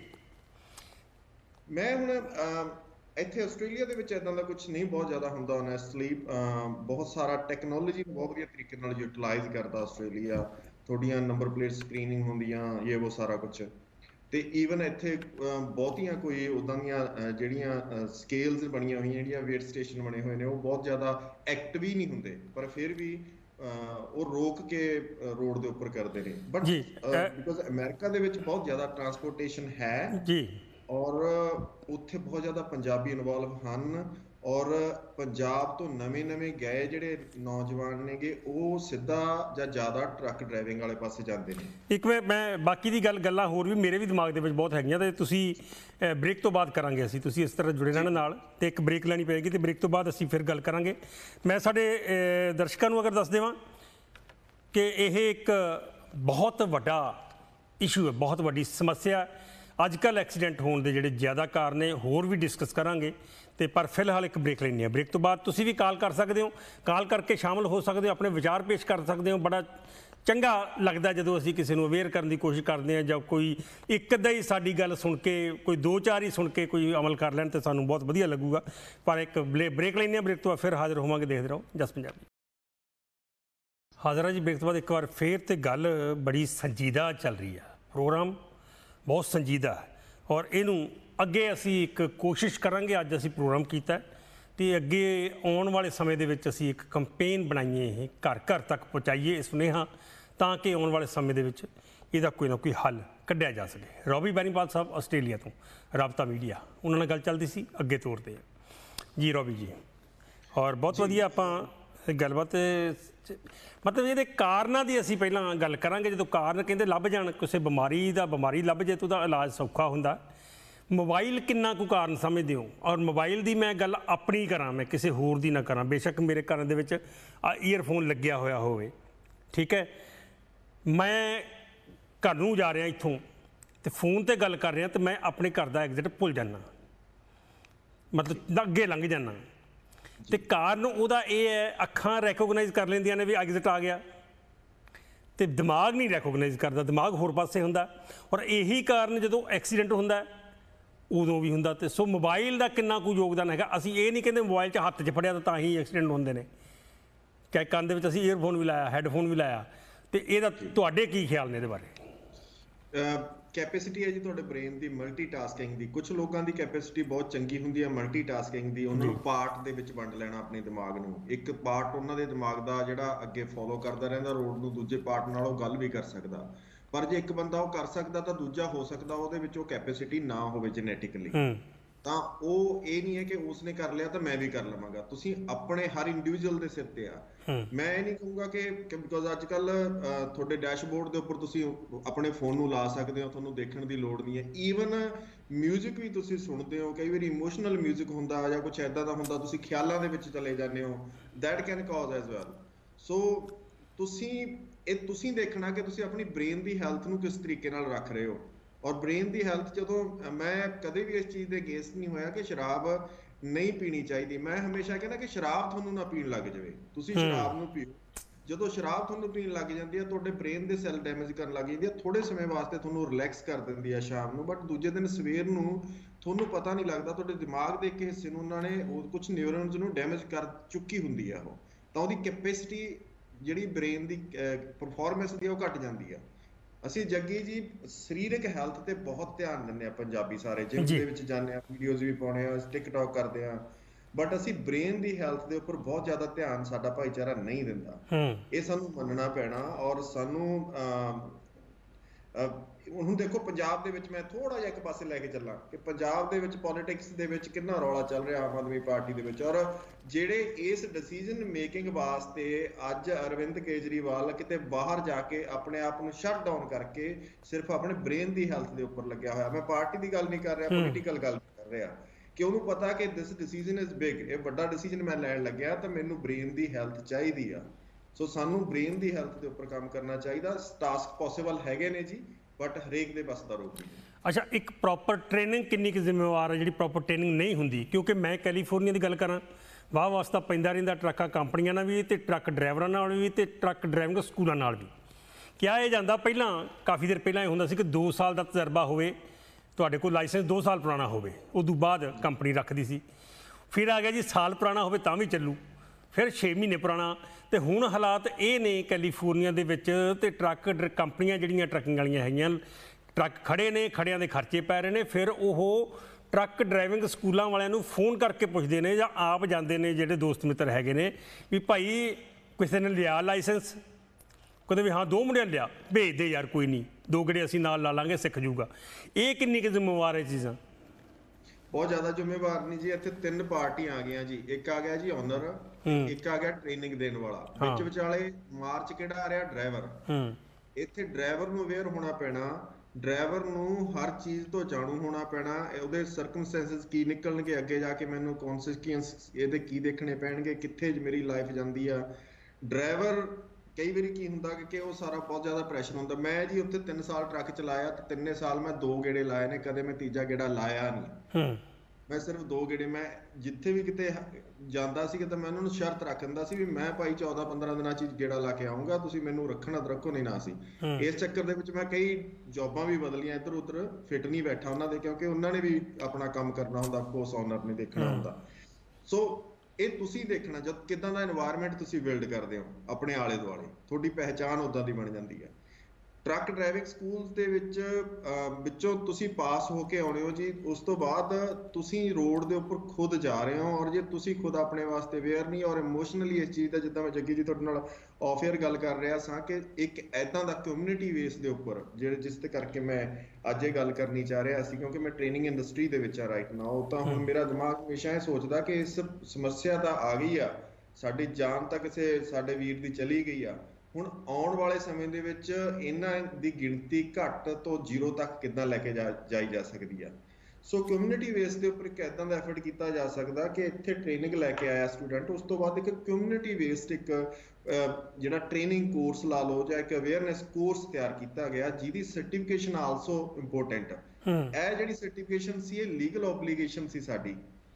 ਮੈਂ ਹੁਣ ਇੱਥੇ ਆਸਟ੍ਰੇਲੀਆ ਦੇ ਵਿੱਚ ਇਦਾਂ ਦਾ ਕੁਝ ਨਹੀਂ ਬਹੁਤ ਜ਼ਿਆਦਾ ਹੁੰਦਾ ਓਨੈਸਟਲੀ। ਬਹੁਤ ਸਾਰਾ ਟੈਕਨੋਲੋਜੀ ਨੂੰ ਬਹੁਤ ਵਧੀਆ ਤਰੀਕੇ ਨਾਲ ਯੂਟਿਲਾਈਜ਼ ਕਰਦਾ ਆਸਟ੍ਰੇਲੀਆ। ਤੁਹਾਡੀਆਂ ਨੰਬਰ ਪਲੇਟ ਸਕਰੀਨਿੰਗ ਹੁੰਦੀਆਂ, ਇਹ ਉਹ ਸਾਰਾ ਕੁਝ। ਤੇ ਈਵਨ ਇੱਥੇ ਬਹੁਤੀਆਂ ਕੋਈ ਉੱਦਾਂ ਦੀਆਂ ਜਿਹੜੀਆਂ ਸਕੇਲਸ ਬਣੀਆਂ ਹੋਈਆਂ, ਜਿਹੜੀਆਂ ਵੇਟ ਸਟੇਸ਼ਨ ਬਣੇ ਹੋਏ ਨੇ, ਉਹ ਬਹੁਤ ਜ਼ਿਆਦਾ ਐਕਟਿਵ ਹੀ ਨਹੀਂ ਹੁੰਦੇ, ਪਰ ਫਿਰ ਵੀ ਉਹ ਰੋਕ ਕੇ ਰੋਡ ਦੇ ਉੱਪਰ ਕਰਦੇ ਨੇ। ਬਟ ਬਿਕੋਜ਼ ਅਮਰੀਕਾ ਦੇ ਵਿੱਚ ਬਹੁਤ ਜ਼ਿਆਦਾ ਟਰਾਂਸਪੋਰਟੇਸ਼ਨ ਹੈ ਜੀ, ਔਰ ਉੱਥੇ ਬਹੁਤ ਜ਼ਿਆਦਾ ਪੰਜਾਬੀ ਇਨਵੋਲਵ ਹਨ, ਔਰ ਪੰਜਾਬ ਤੋਂ ਨਵੇਂ ਨਵੇਂ ਗਏ ਜਿਹੜੇ ਨੌਜਵਾਨ ਨੇਗੇ ਉਹ ਸਿੱਧਾ ਜਾਂ ਜ਼ਿਆਦਾ ਟਰੱਕ ਡਰਾਈਵਿੰਗ ਵਾਲੇ ਪਾਸੇ ਜਾਂਦੇ ਨੇ। ਇੱਕ ਮੈਂ ਮੈਂ ਬਾਕੀ ਦੀ ਗੱਲ ਗੱਲਾਂ ਹੋਰ ਵੀ ਮੇਰੇ ਵੀ ਦਿਮਾਗ ਦੇ ਵਿੱਚ ਬਹੁਤ ਹੈਗੀਆਂ, ਤੇ ਤੁਸੀਂ ਬ੍ਰੇਕ ਤੋਂ ਬਾਅਦ ਕਰਾਂਗੇ ਅਸੀਂ, ਤੁਸੀਂ ਇਸ ਤਰ੍ਹਾਂ ਜੁੜੇ ਰਹਿਣਾ ਨਾਲ, ਤੇ ਇੱਕ ਬ੍ਰੇਕ ਲੈਣੀ ਪਏਗੀ ਤੇ ਬ੍ਰੇਕ ਤੋਂ ਬਾਅਦ ਅਸੀਂ ਫਿਰ ਗੱਲ ਕਰਾਂਗੇ। ਮੈਂ ਸਾਡੇ ਦਰਸ਼ਕਾਂ ਨੂੰ ਅਗਰ ਦੱਸ ਦੇਵਾਂ ਕਿ ਇਹ ਇੱਕ ਬਹੁਤ ਵੱਡਾ ਇਸ਼ੂ ਹੈ, ਬਹੁਤ ਵੱਡੀ ਸਮੱਸਿਆ ਅੱਜ ਕੱਲ੍ਹ ਐਕਸੀਡੈਂਟ ਹੋਣ ਦੇ ਜਿਹੜੇ ਜ਼ਿਆਦਾ ਕਾਰਨ ਨੇ, ਹੋਰ ਵੀ ਡਿਸਕਸ ਕਰਾਂਗੇ। ਤੇ ਪਰ ਫਿਲਹਾਲ ਇੱਕ ਬ੍ਰੇਕ ਲੈਣੀ ਹੈ। ਬ੍ਰੇਕ ਤੋਂ ਬਾਅਦ ਤੁਸੀਂ ਵੀ ਕਾਲ ਕਰ ਸਕਦੇ ਹੋ, ਕਾਲ ਕਰਕੇ ਸ਼ਾਮਲ ਹੋ ਸਕਦੇ ਹੋ, ਆਪਣੇ ਵਿਚਾਰ ਪੇਸ਼ ਕਰ ਸਕਦੇ ਹੋ। ਬੜਾ ਚੰਗਾ ਲੱਗਦਾ ਜਦੋਂ ਅਸੀਂ ਕਿਸੇ ਨੂੰ ਅਵੇਅਰ ਕਰਨ ਦੀ ਕੋਸ਼ਿਸ਼ ਕਰਦੇ ਹਾਂ, ਜਾਂ ਕੋਈ ਇੱਕ ਅੱਧਾ ਹੀ ਸਾਡੀ ਗੱਲ ਸੁਣ ਕੇ, ਕੋਈ ਦੋ ਚਾਰ ਹੀ ਸੁਣ ਕੇ ਕੋਈ ਅਮਲ ਕਰ ਲੈਣ ਤੇ ਸਾਨੂੰ ਬਹੁਤ ਵਧੀਆ ਲੱਗੂਗਾ। ਪਰ ਇੱਕ ਬ੍ਰੇਕ ਲੈਣੀ ਹੈ, ਬ੍ਰੇਕ ਤੋਂ ਬਾਅਦ ਫਿਰ ਹਾਜ਼ਰ ਹੋਵਾਂਗੇ। ਦੇਖਦੇ ਰਹੋ ਜਸ ਪੰਜਾਬੀ। ਹਾਜ਼ਰ ਹਾਂ ਜੀ ਬ੍ਰੇਕ ਤੋਂ ਬਾਅਦ ਇੱਕ ਵਾਰ ਫੇਰ, ਤੇ ਗੱਲ ਬੜੀ ਸੰਜੀਦਾ ਚੱਲ ਰਹੀ ਹੈ, ਪ੍ਰੋਗਰਾਮ ਬਹੁਤ ਸੰਜੀਦਾ ਹੈ, ਔਰ ਇਹਨੂੰ ਅੱਗੇ ਅਸੀਂ ਇੱਕ ਕੋਸ਼ਿਸ਼ ਕਰਾਂਗੇ। ਅੱਜ ਅਸੀਂ ਪ੍ਰੋਗਰਾਮ ਕੀਤਾ ਤੇ ਅੱਗੇ ਆਉਣ ਵਾਲੇ ਸਮੇਂ ਦੇ ਵਿੱਚ ਅਸੀਂ ਇੱਕ ਕੰਪੇਨ ਬਣਾਈਏ, ਇਹ ਘਰ ਘਰ ਤੱਕ ਪਹੁੰਚਾਈਏ ਇਹ ਸੁਨੇਹਾ, ਤਾਂ ਕਿ ਆਉਣ ਵਾਲੇ ਸਮੇਂ ਦੇ ਵਿੱਚ ਇਹਦਾ ਕੋਈ ਨਾ ਕੋਈ ਹੱਲ ਕੱਢਿਆ ਜਾ ਸਕੇ। ਰੋਬੀ ਬੈਨੀਪਾਲ ਸਾਹਿਬ ਆਸਟ੍ਰੇਲੀਆ ਤੋਂ, ਰਾਬਤਾ ਮੀਡੀਆ, ਉਹਨਾਂ ਨਾਲ ਗੱਲ ਚੱਲਦੀ ਸੀ, ਅੱਗੇ ਤੋਰਦੇ ਜੀ ਰੋਬੀ ਜੀ। ਔਰ ਬਹੁਤ ਵਧੀਆ ਆਪਾਂ ਗੱਲਬਾਤ, ਮਤਲਬ ਇਹਦੇ ਕਾਰਨਾਂ ਦੀ ਅਸੀਂ ਪਹਿਲਾਂ ਗੱਲ ਕਰਾਂਗੇ। ਜਦੋਂ ਕਾਰਨ ਕਹਿੰਦੇ ਲੱਭ ਜਾਣ ਕਿਸੇ ਬਿਮਾਰੀ ਦਾ, ਬਿਮਾਰੀ ਲੱਭ ਜੇ ਤਾਂ ਉਹਦਾ ਇਲਾਜ ਸੌਖਾ ਹੁੰਦਾ। ਮੋਬਾਈਲ ਕਿੰਨਾ ਕੁ ਕਾਰਨ ਸਮਝਦੇ ਹੋ? ਔਰ ਮੋਬਾਈਲ ਦੀ ਮੈਂ ਗੱਲ ਆਪਣੀ ਕਰਾਂ, ਮੈਂ ਕਿਸੇ ਹੋਰ ਦੀ ਨਾ ਕਰਾਂ। ਬੇਸ਼ੱਕ ਮੇਰੇ ਘਰ ਦੇ ਵਿੱਚ ਆ ਈਅਰਫੋਨ ਲੱਗਿਆ ਹੋਇਆ ਹੋਵੇ, ਠੀਕ ਹੈ, ਮੈਂ ਘਰ ਨੂੰ ਜਾ ਰਿਹਾ ਇੱਥੋਂ ਤੇ ਫੋਨ ਤੇ ਗੱਲ ਕਰ ਰਿਹਾ, ਤੇ ਮੈਂ ਆਪਣੇ ਘਰ ਦਾ ਐਗਜ਼ਿਟ ਭੁੱਲ ਜਾਂਦਾ, ਮਤਲਬ ਅੱਗੇ ਲੰਘ ਜਾਂਦਾ। ਤੇ ਕਾਰਨ ਉਹਦਾ ਇਹ ਹੈ, ਅੱਖਾਂ ਰੈਕੋਗਨਾਈਜ਼ ਕਰ ਲੈਂਦੀਆਂ ਨੇ ਵੀ ਐਗਜ਼ਿਟ ਆ ਗਿਆ, ਤੇ ਦਿਮਾਗ ਨਹੀਂ ਰੈਕੋਗਨਾਈਜ਼ ਕਰਦਾ, ਦਿਮਾਗ ਹੋਰ ਪਾਸੇ ਹੁੰਦਾ। ਔਰ ਇਹੀ ਕਾਰਨ ਜਦੋਂ ਐਕਸੀਡੈਂਟ ਹੁੰਦਾ ਉਦੋਂ ਵੀ ਹੁੰਦਾ। ਤੇ ਸੋ ਮੋਬਾਈਲ ਦਾ ਕਿੰਨਾ ਕੁ ਯੋਗਦਾਨ ਹੈਗਾ? ਅਸੀਂ ਇਹ ਨਹੀਂ ਕਹਿੰਦੇ ਮੋਬਾਈਲ 'ਚ ਹੱਥ 'ਚ ਫੜਿਆ ਤਾਂ ਹੀ ਐਕਸੀਡੈਂਟ ਹੁੰਦੇ ਨੇ, ਕਿ ਕੰਨ ਦੇ ਵਿੱਚ ਅਸੀਂ ਈਅਰਫੋਨ ਵੀ ਲਾਇਆ, ਹੈੱਡਫੋਨ ਵੀ ਲਾਇਆ। ਤੇ ਇਹਦਾ ਤੁਹਾਡੇ ਕੀ ਖਿਆਲ ਨੇ ਇਹਦੇ ਬਾਰੇ? ਕੈਪੈਸਿਟੀ ਹੈ ਜੀ ਤੁਹਾਡੇ ਬ੍ਰੇਨ ਦੀ ਮਲਟੀਟਾਸਕਿੰਗ ਦੀ। ਕੁਝ ਲੋਕਾਂ ਦੀ ਕੈਪੈਸਿਟੀ ਬਹੁਤ ਚੰਗੀ ਹੁੰਦੀ ਹੈ ਮਲਟੀਟਾਸਕਿੰਗ ਦੀ, ਉਹਨਾਂ ਨੂੰ ਪਾਰਟ ਦੇ ਵਿੱਚ ਵੰਡ ਲੈਣਾ ਆਪਣੇ ਦਿਮਾਗ ਨੂੰ। ਇੱਕ ਪਾਰਟ ਉਹਨਾਂ ਦੇ ਦਿਮਾਗ ਦਾ ਜਿਹੜਾ ਅੱਗੇ ਫੋਲੋ ਕਰਦਾ ਰਹਿੰਦਾ ਰੋਡ ਨੂੰ, ਦੂਜੇ ਪਾਰਟ ਨਾਲ ਉਹ ਗੱਲ ਵੀ ਕਰ ਸਕਦਾ। ਪਰ ਜੇ ਇੱਕ ਬੰਦਾ ਉਹ ਕਰ ਸਕਦਾ ਤਾਂ ਦੂਜਾ ਹੋ ਸਕਦਾ ਉਹਦੇ ਵਿੱਚ ਉਹ ਕੈਪੈਸਿਟੀ ਨਾ ਹੋਵੇ ਜੈਨੇਟਿਕਲੀ, ਤਾਂ ਉਹ ਇਹ ਨਹੀਂ ਹੈ ਕਿ ਉਸਨੇ ਕਰ ਲਿਆ ਤਾਂ ਮੈਂ ਵੀ ਕਰ ਲਵਾਂਗਾ। ਤੁਸੀਂ ਆਪਣੇ ਹਰ ਇੰਡੀਵਿਜੂਅਲ ਦੇ ਸਿਰ ਤੇ ਆ। ਮੈਂ ਇਹ ਨਹੀਂ ਕਹੂੰਗਾ ਕਿ ਬਿਕੋਜ਼ ਅੱਜ ਕੱਲ ਤੁਹਾਡੇ ਡੈਸ਼ਬੋਰਡ ਦੇ ਉੱਪਰ ਤੁਸੀਂ ਆਪਣੇ ਫੋਨ ਨੂੰ ਲਾ ਸਕਦੇ ਹੋ, ਤੁਹਾਨੂੰ ਦੇਖਣ ਦੀ ਲੋੜ ਨਹੀਂ ਹੈ। ਈਵਨ ਮਿਊਜ਼ਿਕ ਵੀ ਤੁਸੀਂ ਸੁਣਦੇ ਹੋ, ਕਈ ਵਾਰੀ ਇਮੋਸ਼ਨਲ ਮਿਊਜ਼ਿਕ ਹੁੰਦਾ ਜਾਂ ਕੁਝ ਏਦਾਂ ਦਾ ਹੁੰਦਾ, ਤੁਸੀਂ ਖਿਆਲਾਂ ਦੇ ਵਿੱਚ ਚਲੇ ਜਾਂਦੇ ਹੋ, that can cause as well. So ਤੁਸੀਂ ਇਹ ਤੁਸੀਂ ਦੇਖਣਾ ਕਿ ਤੁਸੀਂ ਆਪਣੀ ਬ੍ਰੇਨ ਦੀ ਹੈਲਥ ਨੂੰ ਕਿਸ ਤਰੀਕੇ ਨਾਲ ਰੱਖ ਰਹੇ ਹੋ। ਔਰ ਬ੍ਰੇਨ ਦੀ ਹੈਲਥ, ਜਦੋਂ ਮੈਂ ਕਦੇ ਵੀ ਇਸ ਚੀਜ਼ ਦੇ ਅਗੇਂਸਟ ਨਹੀਂ ਹੋਇਆ ਕਿ ਸ਼ਰਾਬ ਨਹੀਂ ਪੀਣੀ ਚਾਹੀਦੀ। ਮੈਂ ਹਮੇਸ਼ਾ ਕਹਿੰਦਾ ਕਿ ਸ਼ਰਾਬ ਤੁਹਾਨੂੰ ਨਾ ਪੀਣ ਲੱਗ ਜਾਵੇ, ਤੁਸੀਂ ਸ਼ਰਾਬ ਨੂੰ ਪੀਓ। ਜਦੋਂ ਸ਼ਰਾਬ ਤੁਹਾਨੂੰ ਪੀਣ ਲੱਗ ਜਾਂਦੀ ਹੈ, ਤੁਹਾਡੇ ਬ੍ਰੇਨ ਦੇ ਸੈੱਲ ਡੈਮੇਜ ਕਰਨ ਲੱਗ ਜਾਂਦੀ ਹੈ। ਥੋੜੇ ਸਮੇਂ ਵਾਸਤੇ ਤੁਹਾਨੂੰ ਰਿਲੈਕਸ ਕਰ ਦਿੰਦੀ ਹੈ ਸ਼ਾਮ ਨੂੰ, ਬਟ ਦੂਜੇ ਦਿਨ ਸਵੇਰ ਨੂੰ ਤੁਹਾਨੂੰ ਪਤਾ ਨਹੀਂ ਲੱਗਦਾ, ਤੁਹਾਡੇ ਦਿਮਾਗ ਦੇ ਇੱਕ ਹਿੱਸੇ ਨੂੰ ਉਹਨਾਂ ਨੇ ਉਹ ਕੁਝ ਨਿਊਰਨਸ ਨੂੰ ਡੈਮੇਜ ਕਰ ਚੁੱਕੀ ਹੁੰਦੀ ਆ ਉਹ, ਤਾਂ ਉਹਦੀ ਕੈਪੈਸਿਟੀ ਜਿਹੜੀ ਬ੍ਰੇਨ ਦੀ ਪਰਫਾਰਮੈਂਸ ਦੀ ਉਹ ਘਟ ਜਾਂਦੀ ਆ। ਅਸੀਂ ਜੱਗੀ ਜੀ ਸਰੀਰਕ ਹੈਲਥ ਤੇ ਬਹੁਤ ਧਿਆਨ ਦਿੰਦੇ ਆ ਪੰਜਾਬੀ ਸਾਰੇ, ਜਿਮ ਦੇ ਵਿੱਚ ਜਾਂਦੇ ਆ, ਵੀਡੀਓਜ਼ ਵੀ ਪਾਉਣੇ ਆ, ਟਿਕਟੌਕ ਕਰਦੇ ਆ, ਬਟ ਅਸੀਂ ਬ੍ਰੇਨ ਦੀ ਹੈਲਥ ਦੇ ਉੱਪਰ ਬਹੁਤ ਜ਼ਿਆਦਾ ਧਿਆਨ ਸਾਡਾ ਭਾਈਚਾਰਾ ਨਹੀਂ ਦਿੰਦਾ। ਇਹ ਸਾਨੂੰ ਮੰਨਣਾ ਪੈਣਾ। ਔਰ ਸਾਨੂੰ ਹੁਣ ਦੇਖੋ ਪੰਜਾਬ ਦੇ ਵਿੱਚ ਮੈਂ ਥੋੜਾ ਜਿਹਾ ਇੱਕ ਪਾਸੇ ਲੈ ਕੇ ਚੱਲਾਂ ਕਿ ਪੰਜਾਬ ਦੇ ਵਿੱਚ ਪੋਲਿਟਿਕਸ ਦੇ ਵਿੱਚ ਕਿੰਨਾ ਰੌਲਾ ਚੱਲ ਰਿਹਾ ਆਮ ਆਦਮੀ ਪਾਰਟੀ ਦੇ ਵਿੱਚ, ਔਰ ਜਿਹੜੇ ਇਸ ਡਿਸੀਜਨ ਮੇਕਿੰਗ ਵਾਸਤੇ ਅੱਜ ਅਰਵਿੰਦ ਕੇਜਰੀਵਾਲ ਕਿਤੇ ਬਾਹਰ ਜਾ ਕੇ ਆਪਣੇ ਆਪ ਨੂੰ ਸ਼ਟ ਡਾਊਨ ਕਰਕੇ ਸਿਰਫ ਆਪਣੇ ਬ੍ਰੇਨ ਦੀ ਹੈਲਥ ਦੇ ਉੱਪਰ ਲੱਗਿਆ ਹੋਇਆ। ਮੈਂ ਪਾਰਟੀ ਦੀ ਗੱਲ ਨਹੀਂ ਕਰ ਰਿਹਾ, ਪੋਲੀਟੀਕਲ ਗੱਲ ਕਰ ਰਿਹਾ, ਕਿ ਉਹਨੂੰ ਪਤਾ ਕਿ ਦਿਸ ਡਿਸੀਜਨ ਇਜ਼ ਬਿਗ, ਇਹ ਵੱਡਾ ਡਿਸੀਜਨ ਮੈਂ ਲੈਣ ਲੱਗਿਆ ਤਾਂ ਮੈਨੂੰ ਬ੍ਰੇਨ ਦੀ ਹੈਲਥ ਚਾਹੀਦੀ ਆ। ਸੋ ਸਾਨੂੰ ਬ੍ਰੇਨ ਦੀ ਹੈਲਥ ਦੇ ਉੱਪਰ ਕੰਮ ਕਰਨਾ ਚਾਹੀਦਾ। ਟਾਸਕ ਪੋਸੀਬਲ ਹੈਗੇ ਨੇ ਜੀ, ਬਟ ਹਰੇਕ ਦੇ ਬਸ ਦਾ ਰੋਕ ਨਹੀਂ। ਅੱਛਾ, ਇੱਕ ਪ੍ਰੋਪਰ ਟ੍ਰੇਨਿੰਗ ਕਿੰਨੀ ਕੁ ਜ਼ਿੰਮੇਵਾਰ ਹੈ ਜਿਹੜੀ ਪ੍ਰੋਪਰ ਟ੍ਰੇਨਿੰਗ ਨਹੀਂ ਹੁੰਦੀ? ਕਿਉਂਕਿ ਮੈਂ ਕੈਲੀਫੋਰਨੀਆ ਦੀ ਗੱਲ ਕਰਾਂ, ਵਾਹ ਵਾਸਤਾ ਪੈਂਦਾ ਰਹਿੰਦਾ ਟਰੱਕਾਂ ਕੰਪਨੀਆਂ ਨਾਲ ਵੀ, ਤੇ ਟਰੱਕ ਡਰਾਈਵਰਾਂ ਨਾਲ ਵੀ, ਤੇ ਟਰੱਕ ਡਰਾਈਵਿੰਗ ਸਕੂਲਾਂ ਨਾਲ ਵੀ। ਕਿਹਾ ਇਹ ਜਾਂਦਾ ਪਹਿਲਾਂ, ਕਾਫੀ ਦੇਰ ਪਹਿਲਾਂ ਇਹ ਹੁੰਦਾ ਸੀ ਕਿ ਦੋ ਸਾਲ ਦਾ ਤਜਰਬਾ ਹੋਵੇ, ਤੁਹਾਡੇ ਕੋਲ ਲਾਇਸੈਂਸ ਦੋ ਸਾਲ ਪੁਰਾਣਾ ਹੋਵੇ, ਉਦੋਂ ਬਾਅਦ ਕੰਪਨੀ ਰੱਖਦੀ ਸੀ। ਫਿਰ ਆ ਗਿਆ ਜੀ ਸਾਲ ਪੁਰਾਣਾ ਹੋਵੇ ਤਾਂ ਵੀ ਚੱਲੂ, ਫਿਰ ਛੇ ਮਹੀਨੇ ਪੁਰਾਣਾ। ਤੇ ਹੁਣ ਹਾਲਾਤ ਇਹ ਨੇ ਕੈਲੀਫੋਰਨੀਆ ਦੇ ਵਿੱਚ, ਤੇ ਟਰੱਕ ਕੰਪਨੀਆਂ ਜਿਹੜੀਆਂ ਟਰੱਕਿੰਗ ਵਾਲੀਆਂ ਹੈਗੀਆਂ, ਟਰੱਕ ਖੜੇ ਨੇ, ਖੜਿਆਂ ਦੇ ਖਰਚੇ ਪੈ ਰਹੇ ਨੇ, ਫਿਰ ਉਹ ਟਰੱਕ ਡਰਾਈਵਿੰਗ ਸਕੂਲਾਂ ਵਾਲਿਆਂ ਨੂੰ ਫੋਨ ਕਰਕੇ ਪੁੱਛਦੇ ਨੇ ਜਾਂ ਆਪ ਜਾਂਦੇ ਨੇ ਜਿਹੜੇ ਦੋਸਤ ਮਿੱਤਰ ਹੈਗੇ ਨੇ ਵੀ ਭਾਈ ਕਿਸੇ ਨੇ ਲਿਆ ਲਾਇਸੈਂਸ, ਕਹਿੰਦੇ ਵੀ ਹਾਂ ਦੋ ਮੁੰਡਿਆਂ ਨੇ ਲਿਆ, ਭੇਜ ਦੇ ਯਾਰ, ਕੋਈ ਨਹੀਂ, ਦੋ ਗੇੜੇ ਅਸੀਂ ਨਾਲ ਲਾ ਲਾਂਗੇ, ਸਿੱਖ ਜੂਗਾ। ਇਹ ਕਿੰਨੀ ਕੁ ਜ਼ਿੰਮੇਵਾਰ ਇਹ ਚੀਜ਼ਾਂ? ਬਹੁਤ ਜ਼ਿਆਦਾ ਜ਼ਿੰਮੇਵਾਰ ਨਹੀਂ ਜੀ। ਇੱਥੇ ਤਿੰਨ ਪਾਰਟੀਆਂ ਆ ਗਈਆਂ ਜੀ। ਇੱਕ ਆ ਗਿਆ ਜੀ ਓਨਰ, ਇੱਕ ਆ ਗਿਆ ਟ੍ਰੇਨਿੰਗ ਦੇਣ ਵਾਲਾ, ਵਿੱਚ ਵਿਚਾਲੇ ਮਾਰਚ ਕਿਹੜਾ ਆ ਰਿਹਾ? ਡਰਾਈਵਰ। ਇੱਥੇ ਡਰਾਈਵਰ ਨੂੰ ਅਵੇਅਰ ਹੋਣਾ ਪੈਣਾ, ਡਰਾਈਵਰ ਨੂੰ ਹਰ ਚੀਜ਼ ਤੋਂ ਜਾਣੂ ਹੋਣਾ ਪੈਣਾ, ਉਹਦੇ ਸਰਕਮਸਟੈਂਸਸ ਕੀ ਨਿਕਲਣਗੇ ਅੱਗੇ ਜਾ ਕੇ, ਮੈਨੂੰ ਕੌਨਸਿਕੁਐਂਸ ਇਹਦੇ ਕੀ ਦੇਖਣੇ ਪੈਣਗੇ, ਕਿੱਥੇ ਮੇਰੀ ਲਾਈਫ ਜਾਂਦੀ ਆ। ਡਰਾਈਵਰ ਕਈ ਵਾਰੀ ਕੀ ਹੁੰਦਾ ਕਿ ਉਹ ਸਾਰਾ ਬਹੁਤ ਜ਼ਿਆਦਾ ਪ੍ਰੈਸ਼ਰ ਹੁੰਦਾ। ਮੈਂ ਜੀ ਉੱਥੇ ਤਿੰਨ ਸਾਲ ਟਰੱਕ ਚਲਾਇਆ ਤੇ ਤਿੰਨੇ ਸਾਲ ਮੈਂ ਦੋ ਗੇੜੇ ਲਾਏ ਨੇ, ਕਦੇ ਮੈਂ ਤੀਜਾ ਗੇੜਾ ਲਾਇਆ ਨਹੀਂ। ਮੈਂ ਸਿਰਫ ਦੋ ਗੇੜੇ, ਮੈਂ ਜਿੱਥੇ ਵੀ ਕਿਤੇ ਜਾਂਦਾ ਸੀ ਤਾਂ ਮੈਂ ਉਹਨਾਂ ਨੂੰ ਸ਼ਰਤ ਰੱਖ ਦਿੰਦਾ ਸੀ ਵੀ ਮੈਂ ਭਾਈ ਚੌਦਾਂ ਪੰਦਰਾਂ ਦਿਨਾਂ ਚ ਗੇੜਾ ਲਾ ਕੇ ਆਉਂਗਾ, ਤੁਸੀਂ ਮੈਨੂੰ ਰੱਖਣਾ ਤਾਂ ਰੱਖੋ, ਨਹੀਂ ਨਾ ਸੀ। ਇਸ ਚੱਕਰ ਦੇ ਵਿੱਚ ਮੈਂ ਕਈ ਜੌਬਾਂ ਵੀ ਬਦਲੀਆਂ, ਇੱਧਰ ਉੱਧਰ ਫਿੱਟ ਨਹੀਂ ਬੈਠਾ ਉਹਨਾਂ ਦੇ, ਕਿਉਂਕਿ ਉਹਨਾਂ ਨੇ ਵੀ ਆਪਣਾ ਕੰਮ ਕਰਨਾ ਹੁੰਦਾ, ਅਫਕੋਰਸ ਓਨਰ ਨੇ ਦੇਖਣਾ ਹੁੰਦਾ। ਸੋ ਇਹ ਤੁਸੀਂ ਦੇਖਣਾ ਜਦ ਕਿੱਦਾਂ ਦਾ এনवायरमेंट ਤੁਸੀਂ ਬਿਲਡ ਕਰਦੇ ਹੋ ਆਪਣੇ ਆਲੇ ਦੁਆਲੇ, ਤੁਹਾਡੀ ਪਹਿਚਾਣ ਉਦਾਂ ਦੀ ਬਣ ਜਾਂਦੀ ਹੈ। ਟਰੱਕ ਡਰਾਈਵਿੰਗ ਸਕੂਲ ਦੇ ਵਿੱਚ ਵਿੱਚੋਂ ਤੁਸੀਂ ਪਾਸ ਹੋ ਕੇ ਆਉਣੇ ਹੋ ਜੀ, ਉਸ ਤੋਂ ਬਾਅਦ ਤੁਸੀਂ ਰੋਡ ਦੇ ਉੱਪਰ ਖੁਦ ਜਾ ਰਹੇ ਹੋ, ਔਰ ਜੇ ਤੁਸੀਂ ਖੁਦ ਆਪਣੇ ਵਾਸਤੇ ਅਵੇਅਰ ਨਹੀਂ ਔਰ ਇਮੋਸ਼ਨਲੀ ਇਸ ਚੀਜ਼ ਦਾ, ਜਿੱਦਾਂ ਮੈਂ ਜੱਗੀ ਜੀ ਤੁਹਾਡੇ ਨਾਲ ਆਫ ਏਅਰ ਗੱਲ ਕਰ ਰਿਹਾ ਸਾਂ ਕਿ ਇੱਕ ਐਦਾਂ ਦਾ ਕਮਿਊਨਿਟੀ ਬੇਸ ਦੇ ਉੱਪਰ ਜਿਹੜੇ ਜਿਸ ਤੇ ਕਰਕੇ ਮੈਂ ਅੱਜ ਇਹ ਗੱਲ ਕਰਨੀ ਚਾਹ ਰਿਹਾ ਸੀ, ਕਿਉਂਕਿ ਮੈਂ ਟ੍ਰੇਨਿੰਗ ਇੰਡਸਟਰੀ ਦੇ ਵਿੱਚ ਆ ਰਾਈਟ ਨਾਓ, ਤਾਂ ਹੁਣ ਮੇਰਾ ਦਿਮਾਗ ਹਮੇਸ਼ਾ ਇਹ ਸੋਚਦਾ ਕਿ ਇਸ ਸਮੱਸਿਆ ਤਾਂ ਆ ਗਈ ਆ, ਸਾਡੀ ਜਾਨ ਤਾਂ ਕਿਸੇ ਸਾਡੇ ਵੀਰ ਦੀ ਚਲੀ ਗਈ ਆ, ਹੁਣ ਆਉਣ ਵਾਲੇ ਸਮੇਂ ਦੇ ਵਿੱਚ ਇਹਨਾਂ ਦੀ ਗਿਣਤੀ ਘੱਟ ਤੋਂ ਜ਼ੀਰੋ ਤੱਕ ਕਿੱਦਾਂ ਲੈ ਕੇ ਜਾਈ ਜਾ ਸਕਦੀ ਆ। ਸੋ ਕਮਿਊਨਿਟੀ ਬੇਸ ਦੇ ਉੱਪਰ ਇੱਕ ਇੱਦਾਂ ਦਾ ਐਫਰਟ ਕੀਤਾ ਜਾ ਸਕਦਾ ਕਿ ਇੱਥੇ ਟ੍ਰੇਨਿੰਗ ਲੈ ਕੇ ਆਇਆ ਸਟੂਡੈਂਟ, ਉਸ ਤੋਂ ਬਾਅਦ ਇੱਕ ਕਮਿਊਨਿਟੀ ਬੇਸਡ ਇੱਕ ਜਿਹੜਾ ਟ੍ਰੇਨਿੰਗ ਕੋਰਸ ਲਾ ਲਓ ਜਾਂ ਇੱਕ ਅਵੇਅਰਨੈਸ ਕੋਰਸ ਤਿਆਰ ਕੀਤਾ ਗਿਆ, ਜਿਹਦੀ ਸਰਟੀਫਿਕੇਸ਼ਨ ਆਲਸੋ ਇੰਪੋਰਟੈਂਟ। ਇਹ ਜਿਹੜੀ ਸਰਟੀਫਿਕੇਸ਼ਨ ਸੀ ਇਹ ਲੀਗਲ ਓਬਲੀਗੇਸ਼ਨ ਸੀ ਸਾਡੀ,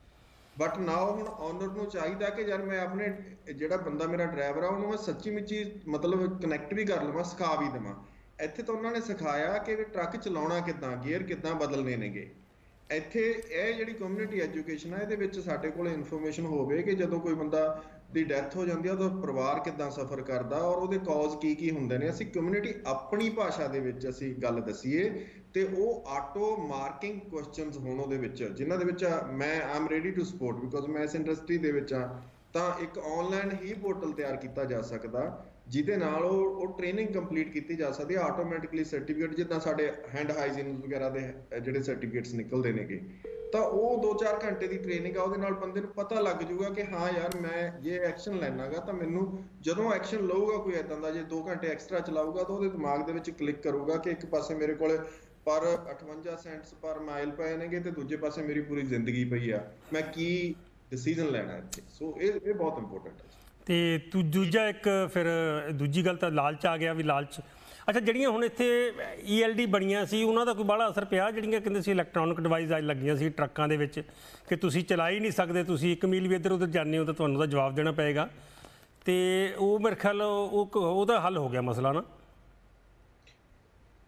ਬਟ ਨਾਓ ਹੁਣ ਓਨਰ ਨੂੰ ਚਾਹੀਦਾ ਕਿ ਯਾਰ ਮੈਂ ਆਪਣੇ ਜਿਹੜਾ ਬੰਦਾ ਮੇਰਾ ਡਰਾਈਵਰ ਆ ਉਹਨੂੰ ਮੈਂ ਸੱਚੀ ਮੁੱਚੀ ਮਤਲਬ ਕਨੈਕਟ ਵੀ ਕਰ ਲਵਾਂ, ਸਿਖਾ ਵੀ ਦੇਵਾਂ। ਇੱਥੇ ਤਾਂ ਉਹਨਾਂ ਨੇ ਸਿਖਾਇਆ ਕਿ ਟਰੱਕ ਚਲਾਉਣਾ ਕਿੱਦਾਂ, ਗੀਅਰ ਕਿੱਦਾਂ ਬਦਲਣੇ ਨੇਗੇ। ਇੱਥੇ ਇਹ ਜਿਹੜੀ ਕਮਿਊਨਿਟੀ ਐਜੂਕੇਸ਼ਨ ਆ ਇਹਦੇ ਵਿੱਚ ਸਾਡੇ ਕੋਲ ਇਨਫੋਰਮੇਸ਼ਨ ਹੋਵੇ ਕਿ ਜਦੋਂ ਕੋਈ ਬੰਦਾ ਦੀ ਡੈਥ ਹੋ ਜਾਂਦੀ ਆ ਉਹਦਾ ਪਰਿਵਾਰ ਕਿੱਦਾਂ ਸਫਰ ਕਰਦਾ ਔਰ ਉਹਦੇ ਕਾਜ਼ ਕੀ ਕੀ ਹੁੰਦੇ ਨੇ, ਅਸੀਂ ਕਮਿਊਨਿਟੀ ਆਪਣੀ ਭਾਸ਼ਾ ਦੇ ਵਿੱਚ ਅਸੀਂ ਗੱਲ ਦਸੀਏ ਤੇ ਉਹ ਆਟੋ ਮਾਰਕਿੰਗ ਕੁਐਸਚਨਸ ਹੋਣ ਉਹਦੇ ਵਿੱਚ, ਜਿਨ੍ਹਾਂ ਦੇ ਵਿੱਚ ਮੈਂ am ready to support because ਮੈਂ ਇਸ ਇੰਡਸਟਰੀ ਦੇ ਵਿੱਚ ਆ, ਤਾਂ ਇੱਕ ਆਨਲਾਈਨ ਹੀ ਪੋਰਟਲ ਤਿਆਰ ਕੀਤਾ ਜਾ ਸਕਦਾ ਜਿਹਦੇ ਨਾਲ ਉਹ ਉਹ ਟ੍ਰੇਨਿੰਗ ਕੰਪਲੀਟ ਕੀਤੀ ਜਾ ਸਕਦੀ ਹੈ ਆਟੋਮੈਟਿਕਲੀ ਸਰਟੀਫਿਕੇਟ, ਜਿੱਦਾਂ ਸਾਡੇ ਹੈਂਡ ਹਾਈਜੀਨ ਵਗੈਰਾ ਦੇ ਜਿਹੜੇ ਸਰਟੀਫਿਕੇਟਸ ਨਿਕਲਦੇ ਨੇਗੇ, ਤਾਂ ਉਹ ਦੋ ਚਾਰ ਘੰਟੇ ਦੀ ਟ੍ਰੇਨਿੰਗ ਆ, ਉਹਦੇ ਨਾਲ ਬੰਦੇ ਨੂੰ ਪਤਾ ਲੱਗ ਜਾਊਗਾ ਕਿ ਹਾਂ ਯਾਰ ਮੈਂ ਜੇ ਐਕਸ਼ਨ ਲੈਣਾਗਾ ਤਾਂ ਮੈਨੂੰ ਜਦੋਂ ਐਕਸ਼ਨ ਲਊਗਾ ਕੋਈ ਏਦਾਂ ਦਾ, ਜੇ ਦੋ ਘੰਟੇ ਐਕਸਟਰਾ ਚਲਾਊਗਾ ਤਾਂ ਉਹਦੇ ਦਿਮਾਗ ਦੇ ਵਿੱਚ ਕਲਿੱਕ ਕਰੂਗਾ ਕਿ ਇੱਕ ਪਾਸੇ ਮੇਰੇ ਕੋਲ ਪਰ ਅਠਵੰਜਾ ਸੈਂਟਸ ਪਰ ਮਾਈਲ ਪਏ ਨੇਗੇ ਤੇ ਦੂਜੇ ਪਾਸੇ ਮੇਰੀ ਪੂਰੀ ਜ਼ਿੰਦਗੀ ਪਈ ਆ, ਮੈਂ ਕੀ ਡਿਸੀਜਨ ਲੈਣਾ ਇੱਥੇ। ਸੋ ਇਹ ਇਹ ਬਹੁਤ ਇੰਪੋਰਟੈਂਟ ਹੈ। ਤੇ ਤੂੰ ਦੂਜਾ ਇੱਕ ਫਿਰ ਦੂਜੀ ਗੱਲ ਤਾਂ ਲਾਲਚ ਆ ਗਿਆ ਵੀ ਲਾਲਚ। ਅੱਛਾ, ਜਿਹੜੀਆਂ ਹੁਣ ਇੱਥੇ ਈ ਐਲ ਡੀ ਬਣੀਆਂ ਸੀ ਉਹਨਾਂ ਦਾ ਕੋਈ ਬਾਹਲਾ ਅਸਰ ਪਿਆ? ਜਿਹੜੀਆਂ ਕਹਿੰਦੇ ਸੀ ਇਲੈਕਟ੍ਰੋਨਿਕ ਡਿਵਾਈਸ ਅੱਜ ਲੱਗੀਆਂ ਸੀ ਟਰੱਕਾਂ ਦੇ ਵਿੱਚ ਕਿ ਤੁਸੀਂ ਚਲਾ ਹੀ ਨਹੀਂ ਸਕਦੇ, ਤੁਸੀਂ ਇੱਕ ਮੀਲ ਵੀ ਇੱਧਰ ਉੱਧਰ ਜਾਂਦੇ ਹੋ ਤਾਂ ਤੁਹਾਨੂੰ ਤਾਂ ਜਵਾਬ ਦੇਣਾ ਪਏਗਾ, ਤੇ ਉਹ ਮੇਰੇ ਖਿਆਲ ਉਹ ਉਹਦਾ ਹੱਲ ਹੋ ਗਿਆ ਮਸਲਾ ਨਾ?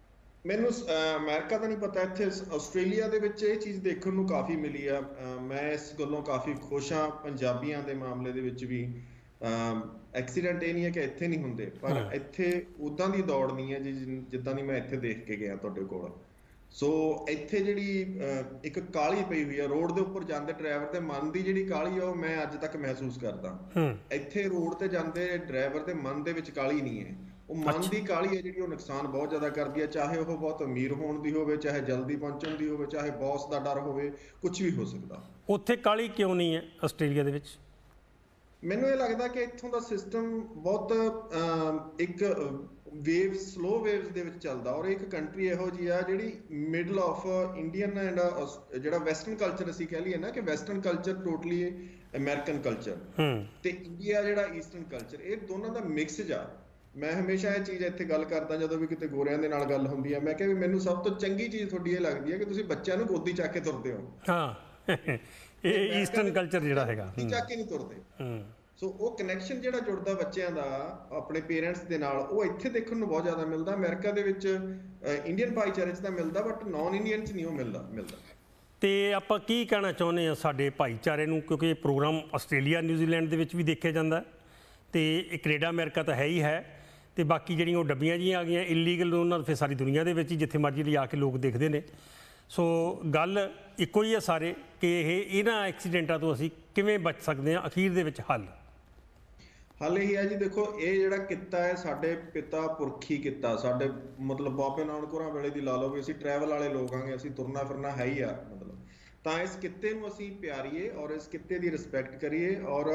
ਮੈਨੂੰ ਅਹ, ਅਮਰੀਕਾ ਦਾ ਨਹੀਂ ਪਤਾ, ਇੱਥੇ ਆਸਟ੍ਰੇਲੀਆ ਦੇ ਵਿੱਚ ਇਹ ਚੀਜ਼ ਦੇਖਣ ਨੂੰ ਕਾਫੀ ਮਿਲੀ ਆ। ਅਹ, ਮੈਂ ਇਸ ਗੱਲੋਂ ਕਾਫੀ ਖੁਸ਼ ਹਾਂ। ਪੰਜਾਬੀਆਂ ਦੇ ਮਾਮਲੇ ਦੇ ਵਿੱਚ ਵੀ ਐਕਸੀਡੈਂਟ ਇਹ ਨਹੀਂ ਹੈ ਕਿ ਇੱਥੇ ਨਹੀਂ ਹੁੰਦੇ, ਪਰ ਇੱਥੇ ਉਦਾਂ ਦੀ ਦੌੜ ਨਹੀਂ ਹੈ ਜੀ ਜਿੱਦਾਂ ਦੀ ਮੈਂ ਇੱਥੇ ਦੇਖ ਕੇ ਗਿਆ ਤੁਹਾਡੇ ਕੋਲ। ਸੋ ਇੱਥੇ ਜਿਹੜੀ ਇੱਕ ਕਾਹਲੀ ਪਈ ਹੋਈ ਆ ਰੋਡ ਦੇ ਉੱਪਰ ਜਾਂਦੇ ਡਰਾਈਵਰ ਦੇ ਮਨ ਦੀ ਜਿਹੜੀ ਕਾਹਲੀ ਆ ਉਹ ਮੈਂ ਅੱਜ ਤੱਕ ਮਹਿਸੂਸ ਕਰਦਾ। ਇੱਥੇ ਰੋਡ ਤੇ ਜਾਂਦੇ ਡਰਾਈਵਰ ਦੇ ਮਨ ਦੇ ਵਿੱਚ ਕਾਹਲੀ ਨਹੀਂ ਹੈ, ਉਹ ਮਨ ਦੀ ਕਾਹਲੀ ਹੈ ਜਿਹੜੀ ਉਹ ਨੁਕਸਾਨ ਬਹੁਤ ਜ਼ਿਆਦਾ ਕਰਦੀ ਹੈ। ਚਾਹੇ ਉਹ ਬਹੁਤ ਅਮੀਰ ਹੋਣ ਦੀ ਹੋਵੇ, ਚਾਹੇ ਜਲਦੀ ਪਹੁੰਚਣ ਦੀ ਹੋਵੇ, ਚਾਹੇ ਬੌਸ ਦਾ ਡਰ ਹੋਵੇ, ਕੁਝ ਵੀ ਹੋ ਸਕਦਾ। ਉੱਥੇ ਕਾਹਲੀ ਕਿਉਂ ਨਹੀਂ ਹੈ ਆਸਟ੍ਰੇਲੀਆ ਦੇ ਵਿੱਚ? ਮੈਨੂੰ ਇਹ ਲੱਗਦਾ ਕਿ ਇੱਥੋਂ ਦਾ ਸਿਸਟਮ ਬਹੁਤ ਇੱਕ ਵੇਵ ਸਲੋ ਵੇਵਸ ਦੇ ਵਿੱਚ ਚੱਲਦਾ, ਔਰ ਇੱਕ ਕੰਟਰੀ ਇਹੋ ਜਿਹੀ ਆ ਜਿਹੜੀ ਮਿਡਲ ਆਫ ਇੰਡੀਅਨ ਐਂਡ ਜਿਹੜਾ ਵੈਸਟਰਨ ਕਲਚਰ ਅਸੀਂ ਕਹਿ ਲਈਏ ਨਾ ਕਿ western culture totally American culture ਤੇ ਇੰਡੀਆ ਜਿਹੜਾ ਈਸਟਰਨ ਕਲਚਰ, ਇਹ ਦੋਨਾਂ ਦਾ ਮਿਕਸ ਜਾ। ਮੈਂ ਹਮੇਸ਼ਾ ਇਹ ਚੀਜ਼ ਇੱਥੇ ਗੱਲ ਕਰਦਾ ਜਦੋਂ ਵੀ ਕਿਤੇ ਗੋਰਿਆਂ ਦੇ ਨਾਲ ਗੱਲ ਹੁੰਦੀ ਆ, ਮੈਂ ਕਿਹਾ ਵੀ ਮੈਨੂੰ ਸਭ ਤੋਂ ਚੰਗੀ ਚੀਜ਼ ਤੁਹਾਡੀ ਇਹ ਲੱਗਦੀ ਹੈ ਕਿ ਤੁਸੀਂ ਬੱਚਿਆਂ ਨੂੰ ਗੋਦੀ ਚੱਕ ਕੇ ਤੁਰਦੇ ਹੋ। ਹਾਂ, ਇਹ ਈਸਟਰਨ ਕਲਚਰ ਜਿਹੜਾ ਹੈਗਾ ਚੱਕ ਕੇ ਨਹੀਂ ਤੁਰਦੇ। ਸੋ ਉਹ ਕਨੈਕਸ਼ਨ ਜਿਹੜਾ ਜੁੜਦਾ ਬੱਚਿਆਂ ਦਾ ਆਪਣੇ ਪੇਰੈਂਟਸ ਦੇ ਨਾਲ, ਉਹ ਇੱਥੇ ਦੇਖਣ ਨੂੰ ਬਹੁਤ ਜ਼ਿਆਦਾ ਮਿਲਦਾ। ਅਮਰੀਕਾ ਦੇ ਵਿੱਚ ਇੰਡੀਅਨ ਭਾਈਚਾਰੇ 'ਚ ਤਾਂ ਮਿਲਦਾ, ਬਟ ਨਾਨ ਇੰਡੀਅਨ 'ਚ ਨਹੀਂ ਉਹ ਮਿਲਦਾ ਮਿਲਦਾ ਤੇ ਆਪਾਂ ਕੀ ਕਹਿਣਾ ਚਾਹੁੰਦੇ ਆ ਸਾਡੇ ਭਾਈਚਾਰੇ ਨੂੰ, ਕਿਉਂਕਿ ਇਹ ਪ੍ਰੋਗਰਾਮ ਆਸਟ੍ਰੇਲੀਆ ਨਿਊਜ਼ੀਲੈਂਡ ਦੇ ਵਿੱਚ ਵੀ ਦੇਖਿਆ ਜਾਂਦਾ ਤੇ ਇਹ ਕੈਨੇਡਾ ਅਮਰੀਕਾ ਤਾਂ ਹੈ ਹੀ ਹੈ, ਤੇ ਬਾਕੀ ਜਿਹੜੀਆਂ ਉਹ ਡੱਬੀਆਂ ਜਿਹੀਆਂ ਆ ਗਈਆਂ ਇਲੀਗਲ, ਉਹਨਾਂ ਫਿਰ ਸਾਰੀ ਦੁਨੀਆ ਦੇ ਵਿੱਚ ਹੀ ਜਿੱਥੇ ਮਰਜ਼ੀ ਲਿਜਾ ਕੇ ਲੋਕ ਦੇਖਦੇ ਨੇ। ਸੋ ਗੱਲ ਇੱਕੋ ਹੀ ਹੈ ਸਾਰੇ ਕਿ ਇਹ ਇਹਨਾਂ ਐਕਸੀਡੈਂਟਾਂ ਤੋਂ ਅਸੀਂ ਕਿਵੇਂ ਬਚ ਸਕਦੇ ਹਾਂ। ਅਖੀਰ ਦੇ ਵਿੱਚ ਹੱਲ ਹੱਲ ਇਹੀ ਹੈ ਜੀ, ਦੇਖੋ ਇਹ ਜਿਹੜਾ ਕਿੱਤਾ ਹੈ ਸਾਡੇ ਪਿਤਾ ਪੁਰਖੀ ਕਿੱਤਾ, ਸਾਡੇ ਮਤਲਬ ਬਾਬੇ ਨਾਨਕ ਹੋਰਾਂ ਵੇਲੇ ਦੀ ਲਾ ਲਓ ਵੀ ਅਸੀਂ ਟਰੈਵਲ ਵਾਲੇ ਲੋਕ ਆਂਗੇ, ਅਸੀਂ ਤੁਰਨਾ ਫਿਰਨਾ ਹੈ ਹੀ ਆ ਮਤਲਬ। ਤਾਂ ਇਸ ਕਿੱਤੇ ਨੂੰ ਅਸੀਂ ਪਿਆਰੀਏ ਔਰ ਇਸ ਕਿੱਤੇ ਦੀ ਰਿਸਪੈਕਟ ਕਰੀਏ। ਔਰ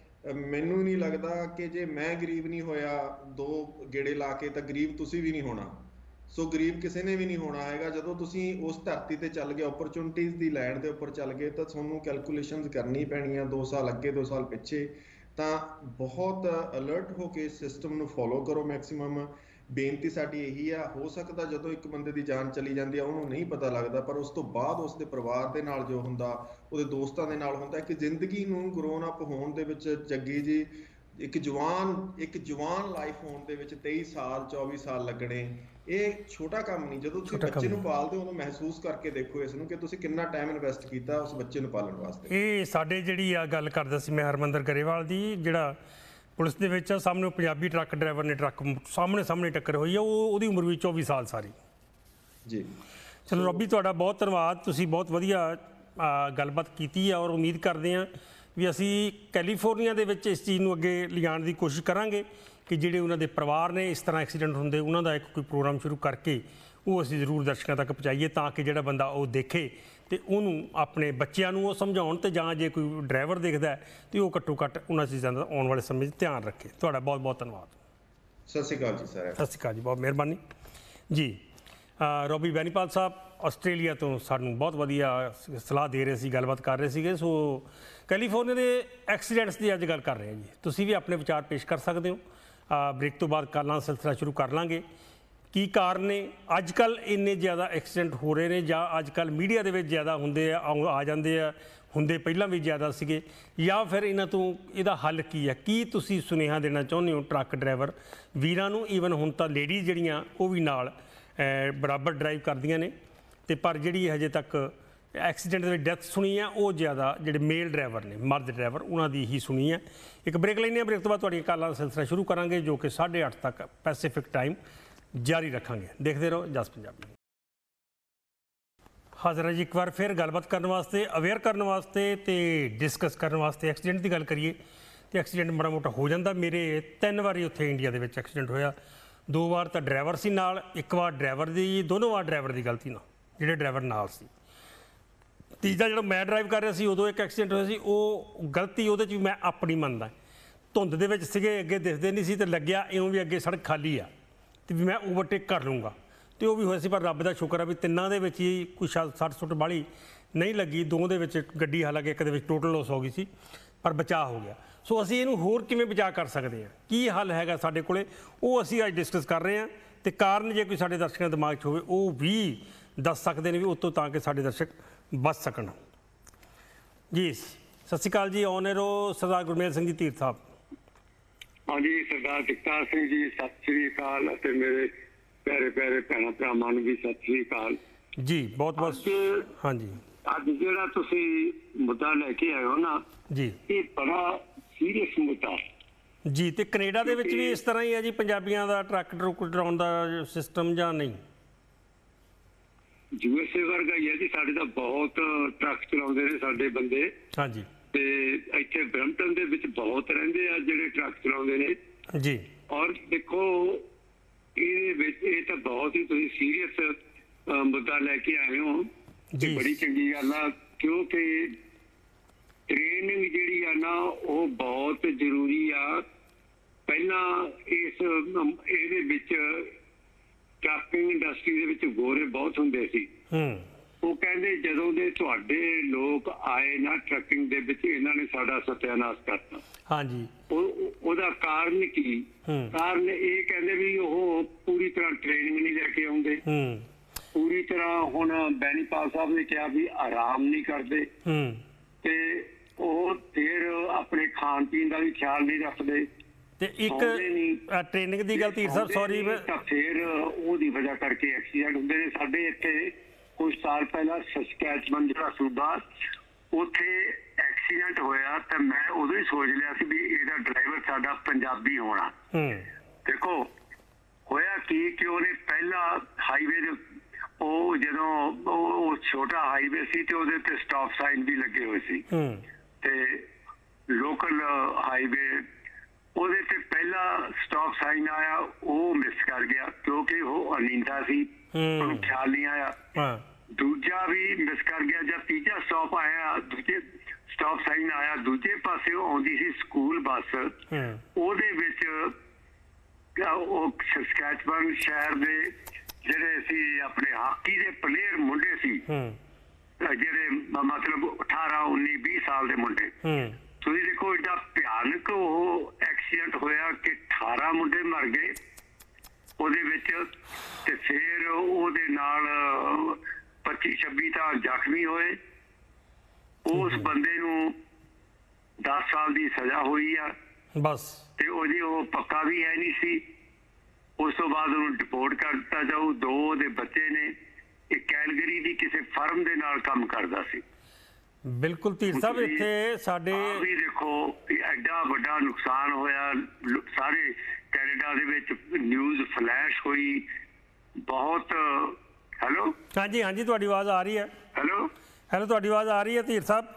ਮੈਨੂੰ ਨਹੀਂ ਲੱਗਦਾ ਕਿ ਜੇ ਮੈਂ ਗਰੀਬ ਨਹੀਂ ਹੋਇਆ ਦੋ ਗੇੜੇ ਲਾ ਕੇ ਤਾਂ ਗਰੀਬ ਤੁਸੀਂ ਵੀ ਨਹੀਂ ਹੋਣਾ। ਸੋ ਗਰੀਬ ਕਿਸੇ ਨੇ ਵੀ ਨਹੀਂ ਹੋਣਾ ਹੈਗਾ। ਜਦੋਂ ਤੁਸੀਂ ਉਸ ਧਰਤੀ ਤੇ ਚੱਲ ਗਏ, ਓਪਰਚੁਨਿਟੀਜ਼ ਦੀ ਲੈਂਡ ਦੇ ਉੱਪਰ ਚੱਲ ਗਏ, ਤਾਂ ਤੁਹਾਨੂੰ ਕੈਲਕੂਲੇਸ਼ਨਸ ਕਰਨੀ ਪੈਣੀਆਂ, ਦੋ ਸਾਲ ਅੱਗੇ ਦੋ ਸਾਲ ਪਿੱਛੇ। ਤਾਂ ਬਹੁਤ ਅਲਰਟ ਹੋ ਕੇ ਸਿਸਟਮ ਨੂੰ ਫੋਲੋ ਕਰੋ ਮੈਕਸਿਮਮ। ਬੇਨਤੀ ਸਾਡੀ ਇਹੀ ਆ, ਹੋ ਸਕਦਾ ਜਦੋਂ ਇੱਕ ਬੰਦੇ ਦੀ ਜਾਨ ਚਲੀ ਜਾਂਦੀ ਆ ਉਹਨੂੰ ਨਹੀਂ ਪਤਾ ਲੱਗਦਾ, ਪਰ ਉਸ ਤੋਂ ਬਾਅਦ ਉਸਦੇ ਪਰਿਵਾਰ ਦੇ ਨਾਲ ਜੋ ਹੁੰਦਾ, ਉਹਦੇ ਦੋਸਤਾਂ ਦੇ ਨਾਲ ਹੁੰਦਾ, ਕਿ ਜ਼ਿੰਦਗੀ ਨੂੰ ਗਰੋਨ ਅਪ ਹੋਣ ਦੇ ਵਿੱਚ ਜੱਗੀ ਜੀ ਇੱਕ ਜਵਾਨ ਇੱਕ ਜਵਾਨ ਲਾਈਫ ਹੋਣ ਦੇ ਵਿੱਚ ਤੇਈ ਸਾਲ ਚੌਵੀ ਸਾਲ ਲੱਗਣੇ, ਇਹ ਛੋਟਾ ਕੰਮ ਨਹੀਂ। ਜਦੋਂ ਤੁਸੀਂ ਬੱਚੇ ਨੂੰ ਪਾਲਦੇ ਹੋ ਉਦੋਂ ਮਹਿਸੂਸ ਕਰਕੇ ਦੇਖੋ ਇਸ ਨੂੰ ਕਿ ਤੁਸੀਂ ਕਿੰਨਾ ਟਾਈਮ ਇਨਵੈਸਟ ਕੀਤਾ ਉਸ ਬੱਚੇ ਨੂੰ ਪਾਲਣ ਵਾਸਤੇ। ਇਹ ਸਾਡੇ ਜਿਹੜੀ ਆ ਗੱਲ ਕਰਦਾ ਸੀ ਮੈਂ ਹਰਮੰਦਰ ਗਰੇਵਾਲ ਦੀ, ਜਿਹੜਾ ਪੁਲਿਸ ਦੇ ਵਿੱਚ ਆ, ਸਾਹਮਣੇ ਪੰਜਾਬੀ ਟਰੱਕ ਡਰਾਈਵਰ ਨੇ ਟਰੱਕ ਸਾਹਮਣੇ ਸਾਹਮਣੇ ਟੱਕਰ ਹੋਈ ਆ, ਉਹ ਉਹਦੀ ਉਮਰ ਵੀ ਚੌਵੀ ਸਾਲ ਸਾਰੀ ਜੀ। ਚਲੋ ਰੱਬੀ ਤੁਹਾਡਾ ਬਹੁਤ ਧੰਨਵਾਦ, ਤੁਸੀਂ ਬਹੁਤ ਵਧੀਆ ਗੱਲਬਾਤ ਕੀਤੀ ਆ, ਔਰ ਉਮੀਦ ਕਰਦੇ ਹਾਂ ਵੀ ਅਸੀਂ ਕੈਲੀਫੋਰਨੀਆ ਦੇ ਵਿੱਚ ਇਸ ਚੀਜ਼ ਨੂੰ ਅੱਗੇ ਲਿਜਾਣ ਦੀ ਕੋਸ਼ਿਸ਼ ਕਰਾਂਗੇ ਕਿ ਜਿਹੜੇ ਉਹਨਾਂ ਦੇ ਪਰਿਵਾਰ ਨੇ ਇਸ ਤਰ੍ਹਾਂ ਐਕਸੀਡੈਂਟ ਹੁੰਦੇ ਉਹਨਾਂ ਦਾ ਇੱਕ ਕੋਈ ਪ੍ਰੋਗਰਾਮ ਸ਼ੁਰੂ ਕਰਕੇ ਉਹ ਅਸੀਂ ਜ਼ਰੂਰ ਦਰਸ਼ਕਾਂ ਤੱਕ ਪਹੁੰਚਾਈਏ, ਤਾਂ ਕਿ ਜਿਹੜਾ ਬੰਦਾ ਉਹ ਦੇਖੇ ਤੇ ਉਹਨੂੰ ਆਪਣੇ ਬੱਚਿਆਂ ਨੂੰ ਉਹ ਸਮਝਾਉਣ, ਤੇ ਜਾਂ ਜੇ ਕੋਈ ਡਰਾਈਵਰ ਦੇਖਦਾ ਤੇ ਉਹ ਘੱਟੋ ਘੱਟ ਉਹਨਾਂ ਚੀਜ਼ਾਂ ਦਾ ਆਉਣ ਵਾਲੇ ਸਮੇਂ 'ਚ ਧਿਆਨ ਰੱਖੇ। ਤੁਹਾਡਾ ਬਹੁਤ ਬਹੁਤ ਧੰਨਵਾਦ। ਸਤਿ ਸ਼੍ਰੀ ਅਕਾਲ ਜੀ ਸਰ। ਸਤਿ ਸ਼੍ਰੀ ਅਕਾਲ ਜੀ, ਬਹੁਤ ਮਿਹਰਬਾਨੀ ਜੀ। ਰੋਬੀ ਬੈਨੀਪਾਲ ਸਾਹਿਬ ਆਸਟ੍ਰੇਲੀਆ ਤੋਂ ਸਾਨੂੰ ਬਹੁਤ ਵਧੀਆ ਸਲਾਹ ਦੇ ਰਹੇ ਸੀ, ਗੱਲਬਾਤ ਕਰ ਰਹੇ ਸੀਗੇ। ਸੋ ਕੈਲੀਫੋਰਨੀਆ ਦੇ ਐਕਸੀਡੈਂਟਸ ਦੀ ਅੱਜ ਗੱਲ ਕਰ ਰਹੇ ਹਾਂ ਜੀ, ਤੁਸੀਂ ਵੀ ਆਪਣੇ ਵਿਚਾਰ ਪੇਸ਼ ਕਰ ਸਕਦੇ ਹੋ। ਬ੍ਰੇਕ ਤੋਂ ਬਾਅਦ ਕਾਲਾਂ ਸਿਲਸਿਲਾ ਸ਼ੁਰੂ ਕਰ ਲਾਂਗੇ। ਕੀ ਕਾਰਨ ਨੇ ਅੱਜ ਕੱਲ੍ਹ ਇੰਨੇ ਜ਼ਿਆਦਾ ਐਕਸੀਡੈਂਟ ਹੋ ਰਹੇ ਨੇ, ਜਾਂ ਅੱਜ ਕੱਲ੍ਹ ਮੀਡੀਆ ਦੇ ਵਿੱਚ ਜ਼ਿਆਦਾ ਹੁੰਦੇ ਆ ਆ ਜਾਂਦੇ ਆ, ਹੁੰਦੇ ਪਹਿਲਾਂ ਵੀ ਜ਼ਿਆਦਾ ਸੀਗੇ, ਜਾਂ ਫਿਰ ਇਹਨਾਂ ਤੋਂ ਇਹਦਾ ਹੱਲ ਕੀ ਹੈ? ਕੀ ਤੁਸੀਂ ਸੁਨੇਹਾ ਦੇਣਾ ਚਾਹੁੰਦੇ ਹੋ ਟਰੱਕ ਡਰਾਈਵਰ ਵੀਰਾਂ ਨੂੰ? ਈਵਨ ਹੁਣ ਤਾਂ ਲੇਡੀਜ਼ ਜਿਹੜੀਆਂ ਉਹ ਵੀ ਨਾਲ ਬਰਾਬਰ ਡਰਾਈਵ ਕਰਦੀਆਂ ਨੇ, ਤੇ ਪਰ ਜਿਹੜੀ ਹਜੇ ਤੱਕ ਐਕਸੀਡੈਂਟ ਦੇ ਵਿੱਚ ਡੈਥ ਸੁਣੀ ਆ ਉਹ ਜ਼ਿਆਦਾ ਜਿਹੜੇ ਮੇਲ ਡਰਾਈਵਰ ਨੇ, ਮਰਦ ਡਰਾਈਵਰ, ਉਹਨਾਂ ਦੀ ਹੀ ਸੁਣੀ ਹੈ। ਇੱਕ ਬ੍ਰੇਕ ਲੈਂਦੇ ਹਾਂ, ਬ੍ਰੇਕ ਤੋਂ ਬਾਅਦ ਤੁਹਾਡੀਆਂ ਕਾਲਾਂ ਦਾ ਸਿਲਸਿਲਾ ਸ਼ੁਰੂ ਕਰਾਂਗੇ, ਜੋ ਕਿ ਸਾਢੇ ਅੱਠ ਤੱਕ ਪੈਸੀਫਿਕ ਟਾਈਮ ਜਾਰੀ ਰੱਖਾਂਗੇ। ਦੇਖਦੇ ਰਹੋ ਜਸ ਪੰਜਾਬੀ। ਹਾਜ਼ਰ ਹੈ ਜੀ ਇੱਕ ਵਾਰ ਫਿਰ ਗੱਲਬਾਤ ਕਰਨ ਵਾਸਤੇ, ਅਵੇਅਰ ਕਰਨ ਵਾਸਤੇ ਤੇ ਡਿਸਕਸ ਕਰਨ ਵਾਸਤੇ। ਐਕਸੀਡੈਂਟ ਦੀ ਗੱਲ ਕਰੀਏ ਤੇ ਐਕਸੀਡੈਂਟ ਮਾੜਾ ਮੋਟਾ ਹੋ ਜਾਂਦਾ। ਮੇਰੇ ਤਿੰਨ ਵਾਰੀ ਉੱਥੇ ਇੰਡੀਆ ਦੇ ਵਿੱਚ ਐਕਸੀਡੈਂਟ ਹੋਇਆ। ਦੋ ਵਾਰ ਤਾਂ ਡਰਾਈਵਰ ਸੀ ਨਾਲ, ਇੱਕ ਵਾਰ ਡਰਾਈਵਰ ਦੀ, ਦੋਨੋਂ ਵਾਰ ਡਰਾਈਵਰ ਦੀ ਗਲਤੀ ਨਾਲ, ਜਿਹੜੇ ਡਰਾਈਵਰ ਨਾਲ ਸੀ। ਤੀਜਾ ਜਿਹੜਾ ਮੈਂ ਡਰਾਈਵ ਕਰ ਰਿਹਾ ਸੀ ਉਦੋਂ ਇੱਕ ਐਕਸੀਡੈਂਟ ਹੋਇਆ ਸੀ, ਉਹ ਗਲਤੀ ਉਹਦੇ 'ਚ ਵੀ ਮੈਂ ਆਪਣੀ ਮੰਨਦਾ। ਧੁੰਦ ਦੇ ਵਿੱਚ ਸੀਗੇ, ਅੱਗੇ ਦਿਖਦੇ ਨਹੀਂ ਸੀ, ਤੇ ਲੱਗਿਆ ਇਉਂ ਵੀ ਅੱਗੇ ਸੜਕ ਖਾਲੀ ਆ ਤੇ ਵੀ ਮੈਂ ਓਵਰਟੇਕ ਕਰ ਲੂੰਗਾ, ਤੇ ਉਹ ਵੀ ਹੋਇਆ ਸੀ। ਪਰ ਰੱਬ ਦਾ ਸ਼ੁਕਰ ਆ ਵੀ ਤਿੰਨਾਂ ਦੇ ਵਿੱਚ ਹੀ ਕੋਈ ਸੱਟ ਸੁੱਟ ਬਾਹਲੀ ਨਹੀਂ ਲੱਗੀ। ਦੋ ਦੇ ਵਿੱਚ ਗੱਡੀ, ਹਾਲਾਂਕਿ ਇੱਕ ਦੇ ਵਿੱਚ ਟੋਟਲ ਲੋਸ ਹੋ ਗਈ ਸੀ, ਪਰ ਬਚਾਅ ਹੋ ਗਿਆ। ਸੋ ਅਸੀਂ ਇਹਨੂੰ ਹੋਰ ਕਿਵੇਂ ਬਚਾਅ ਕਰ ਸਕਦੇ ਹਾਂ, ਕੀ ਹੱਲ ਹੈਗਾ ਸਾਡੇ ਕੋਲੇ, ਉਹ ਅਸੀਂ ਅੱਜ ਡਿਸਕਸ ਕਰ ਰਹੇ ਹਾਂ। ਤੇ ਕਾਰਨ ਜੇ ਕੋਈ ਸਾਡੇ ਦਰਸ਼ਕਾਂ ਦੇ ਦਿਮਾਗ 'ਚ ਹੋਵੇ ਉਹ ਵੀ ਦੱਸ ਸਕਦੇ ਨੇ ਵੀ ਉਤੋਂ, ਤਾਂ ਕਿ ਸਾਡੇ ਦਰਸ਼ਕ ਬਚ ਸਕਣ ਜੀ। ਸਤਿ ਸ਼੍ਰੀ ਅਕਾਲ ਜੀ, ਓਨਰੋ ਸਰਦਾਰ ਗੁਰਮੇਲ ਸਿੰਘ ਜੀ ਧੀਰ ਸਾਹਿਬ। ਹਾਂਜੀ ਸਰਦਾਰ ਜਗਤਾਰ ਸਿੰਘ ਜੀ, ਸਤਿ ਸ਼੍ਰੀ ਅਕਾਲ। ਅਤੇ ਮੇਰੇ ਪਿਆਰੇ ਪਿਆਰੇ ਭੈਣਾਂ ਭਰਾਵਾਂ ਨੂੰ ਵੀ ਸਤਿ ਸ੍ਰੀ ਅਕਾਲ ਜੀ। ਬਹੁਤ ਬਹੁਤ ਅੱਜ ਹਾਂਜੀ ਅੱਜ ਜਿਹੜਾ ਤੁਸੀਂ ਮੁੱਦਾ ਲੈ ਕੇ ਆਏ ਹੋ ਨਾ ਜੀ, ਇਹ ਬੜਾ ਸੀਰੀਅਸ ਮੁੱਦਾ ਜੀ। ਤੇ ਕੈਨੇਡਾ ਦੇ ਵਿੱਚ ਵੀ ਇਸ ਤਰ੍ਹਾਂ ਹੀ ਹੈ ਜੀ, ਪੰਜਾਬੀਆਂ ਦਾ ਟਰੱਕ ਟਰੁੱਕ ਡਰਾਉਣ ਦਾ ਸਿਸਟਮ ਜਾਂ ਨਹੀਂ? ਯੂਐਸਏ ਵਰਗਾ ਹੀ ਹੈ ਜੀ, ਸਾਡੇ ਤਾਂ ਬਹੁਤ ਟਰੱਕ ਚਲਾਉਂਦੇ ਨੇ ਸਾਡੇ ਬੰਦੇ। ਹਾਂਜੀ। ਤੇ ਇੱਥੇ ਬਰੈਂਪਟਨ ਦੇ ਵਿੱਚ ਬਹੁਤ ਰਹਿੰਦੇ ਆ ਜਿਹੜੇ ਟਰੱਕ ਚਲਾਉਂਦੇ ਨੇ ਜੀ। ਔਰ ਦੇਖੋ ਇਹਦੇ ਵਿੱਚ ਇਹ ਤਾਂ ਬਹੁਤ ਹੀ ਤੁਸੀਂ ਸੀਰੀਅਸ ਮੁੱਦਾ ਲੈ ਕੇ ਆਏ ਹੋ ਜੀ। ਬੜੀ ਚੰਗੀ ਗੱਲ ਆ, ਕਿਉਂਕਿ ਟ੍ਰੇਨਿੰਗ ਜਿਹੜੀ ਆ ਨਾ ਉਹ ਬਹੁਤ ਜ਼ਰੂਰੀ ਆ। ਪਹਿਲਾਂ ਇਸ ਇਹਦੇ ਵਿੱਚ ਟਰੱਕਿੰਗ ਇੰਡਸਟਰੀ ਦੇ ਵਿੱਚ ਗੋਰੇ ਬਹੁਤ ਹੁੰਦੇ ਸੀ। ਹੂੰ। ਉਹ ਕਹਿੰਦੇ ਜਦੋਂ ਦੇ ਤੁਹਾਡੇ ਲੋਕ ਆਏ ਨਾ ਟਰੱਕਿੰਗ ਦੇ ਵਿੱਚ, ਇਹਨਾਂ ਨੇ ਸਾਡਾ ਸਤਿਆਨਾਸ਼ ਕਰਤਾ। ਹਾਂਜੀ। ਉਹ ਉਹਦਾ ਕਾਰਨ ਕੀ? ਕਾਰਨ ਇਹ ਕਹਿੰਦੇ ਵੀ ਉਹ ਪੂਰੀ ਤਰ੍ਹਾਂ ਟ੍ਰੇਨਿੰਗ ਨਹੀਂ ਲੈ ਕੇ ਆਉਂਦੇ, ਹੂੰ, ਪੂਰੀ ਤਰ੍ਹਾਂ। ਹੁਣ ਬੈਨੀਪਾਲ ਸਾਹਿਬ ਨੇ ਕਿਹਾ ਵੀ ਆਰਾਮ ਨਹੀਂ ਕਰਦੇ, ਹੂੰ, ਤੇ ਉਹ ਫਿਰ ਆਪਣੇ ਖਾਣ ਪੀਣ ਦਾ ਵੀ ਖਿਆਲ ਨਹੀਂ ਰੱਖਦੇ। ਤੇ ਇੱਕ ਟ੍ਰੇਨਿੰਗ ਦੀ ਗੱਲ ਧੀਰ ਸਾਹਿਬ, ਸੌਰੀ, ਤਾਂ ਫਿਰ ਉਹਦੀ ਵਜ੍ਹਾ ਕਰਕੇ ਐਕਸੀਡੈਂਟ ਹੁੰਦੇ ਨੇ। ਸਾਡੇ ਇੱਥੇ ਕੁਝ ਸਾਲ ਪਹਿਲਾਂ ਸਸਕੈਚਮਨ ਜਿਹੜਾ ਸੂਬਾ, ਉੱਥੇ ਐਕਸੀਡੈਂਟ ਹੋਇਆ ਤਾਂ ਮੈਂ ਉਦੋਂ ਹੀ ਸੋਚ ਲਿਆ ਸੀ ਵੀ ਇਹਦਾ ਡਰਾਈਵਰ ਸਾਡਾ ਪੰਜਾਬੀ ਹੋਣਾ। ਦੇਖੋ ਹੋਇਆ ਕੀ ਕਿ ਉਹਨੇ ਪਹਿਲਾਂ ਹਾਈਵੇ ਦੇ, ਉਹ ਜਦੋਂ ਉਹ ਛੋਟਾ ਹਾਈਵੇ ਸੀ ਤੇ ਉਹਦੇ ਤੇ ਸਟਾਪ ਸਾਈਨ ਵੀ ਲੱਗੇ ਹੋਏ ਸੀ, ਤੇ ਲੋਕਲ ਹਾਈਵੇ ਉਹਦੇ ਤੇ ਪਹਿਲਾ ਸਟਾਪ ਸਾਈਨ ਆਇਆ, ਉਹ ਮਿਸ ਕਰ ਗਿਆ ਕਿਉਂਕਿ ਉਹ ਅਨੀਂਦਾ ਸੀ, ਉਹਨੂੰ ਖਿਆਲ ਨਹੀਂ ਆਇਆ। ਦੂਜਾ ਵੀ ਮਿਸ ਕਰ ਗਿਆ। ਜਦ ਤੀਜਾ ਸਟਾਪ ਆਇਆ, ਦੂਜੇ ਸਟਾਪ ਸਾਈਨ ਆਇਆ, ਦੂਜੇ ਪਾਸੇ ਉਹ ਆਉਂਦੀ ਸੀ ਸਕੂਲ ਬੱਸ, ਉਹਦੇ ਵਿੱਚ ਉਹ ਸਸਕੈਚਬਨ ਸ਼ਹਿਰ ਦੇ ਜਿਹੜੇ ਸੀ ਆਪਣੇ ਹਾਕੀ ਦੇ ਪਲੇਅਰ ਮੁੰਡੇ ਸੀ, ਜਿਹੜੇ ਮਤਲਬ ਅਠਾਰਾਂ ਉੱਨੀ ਵੀਹ ਸਾਲ ਦੇ ਮੁੰਡੇ। ਤੁਸੀਂ ਦੇਖੋ ਏਡਾ ਭਿਆਨਕ ਉਹ ਐਕਸੀਡੈਂਟ ਹੋਇਆ ਕਿ ਅਠਾਰਾਂ ਮੁੰਡੇ ਮਰ ਗਏ ਉਹਦੇ ਵਿੱਚ, ਤੇ ਫਿਰ ਉਹਦੇ ਨਾਲ ਪੱਚੀ ਛੱਬੀ ਤਾਂ ਜ਼ਖਮੀ ਹੋਏ। ਉਸ ਬੰਦੇ ਨੂੰ ਦਸ ਸਾਲ ਦੀ ਸਜ਼ਾ ਹੋਈ ਆ ਬਸ, ਤੇ ਉਹਦੀ ਉਹ ਪੱਕਾ ਵੀ ਹੈ ਨਹੀਂ ਸੀ। ਉਸ ਤੋਂ ਬਾਅਦ ਉਹਨੂੰ ਡਿਪੋਰਟ ਕਰ ਦਿੱਤਾ ਜਾਊ। ਦੋ ਉਹਦੇ ਬੱਚੇ ਨੇ। ਇਹ ਕੈਲਗਰੀ ਦੀ ਕਿਸੇ ਫਰਮ ਦੇ ਨਾਲ ਕੰਮ ਕਰਦਾ ਸੀ। ਬਿਲਕੁਲ ਧੀਰ ਸਾਹਿਬ, ਇੱਥੇ ਸਾਡੇ ਵੀ ਦੇਖੋ ਐਡਾ ਵੱਡਾ ਨੁਕਸਾਨ ਹੋਇਆ। ਸਾਰੇ ਕੈਨੇਡਾ ਦੇ ਵਿੱਚ ਨਿਊਜ਼ ਫਲੈਸ਼ ਹੋਈ ਬਹੁਤ। ਹੈਲੋ, ਹਾਂਜੀ ਹਾਂਜੀ, ਤੁਹਾਡੀ ਆਵਾਜ਼ ਆ ਰਹੀ ਹੈ। ਹੈਲੋ ਹੈਲੋ, ਤੁਹਾਡੀ ਆਵਾਜ਼ ਆ ਰਹੀ ਹੈ ਧੀਰ ਸਾਹਿਬ?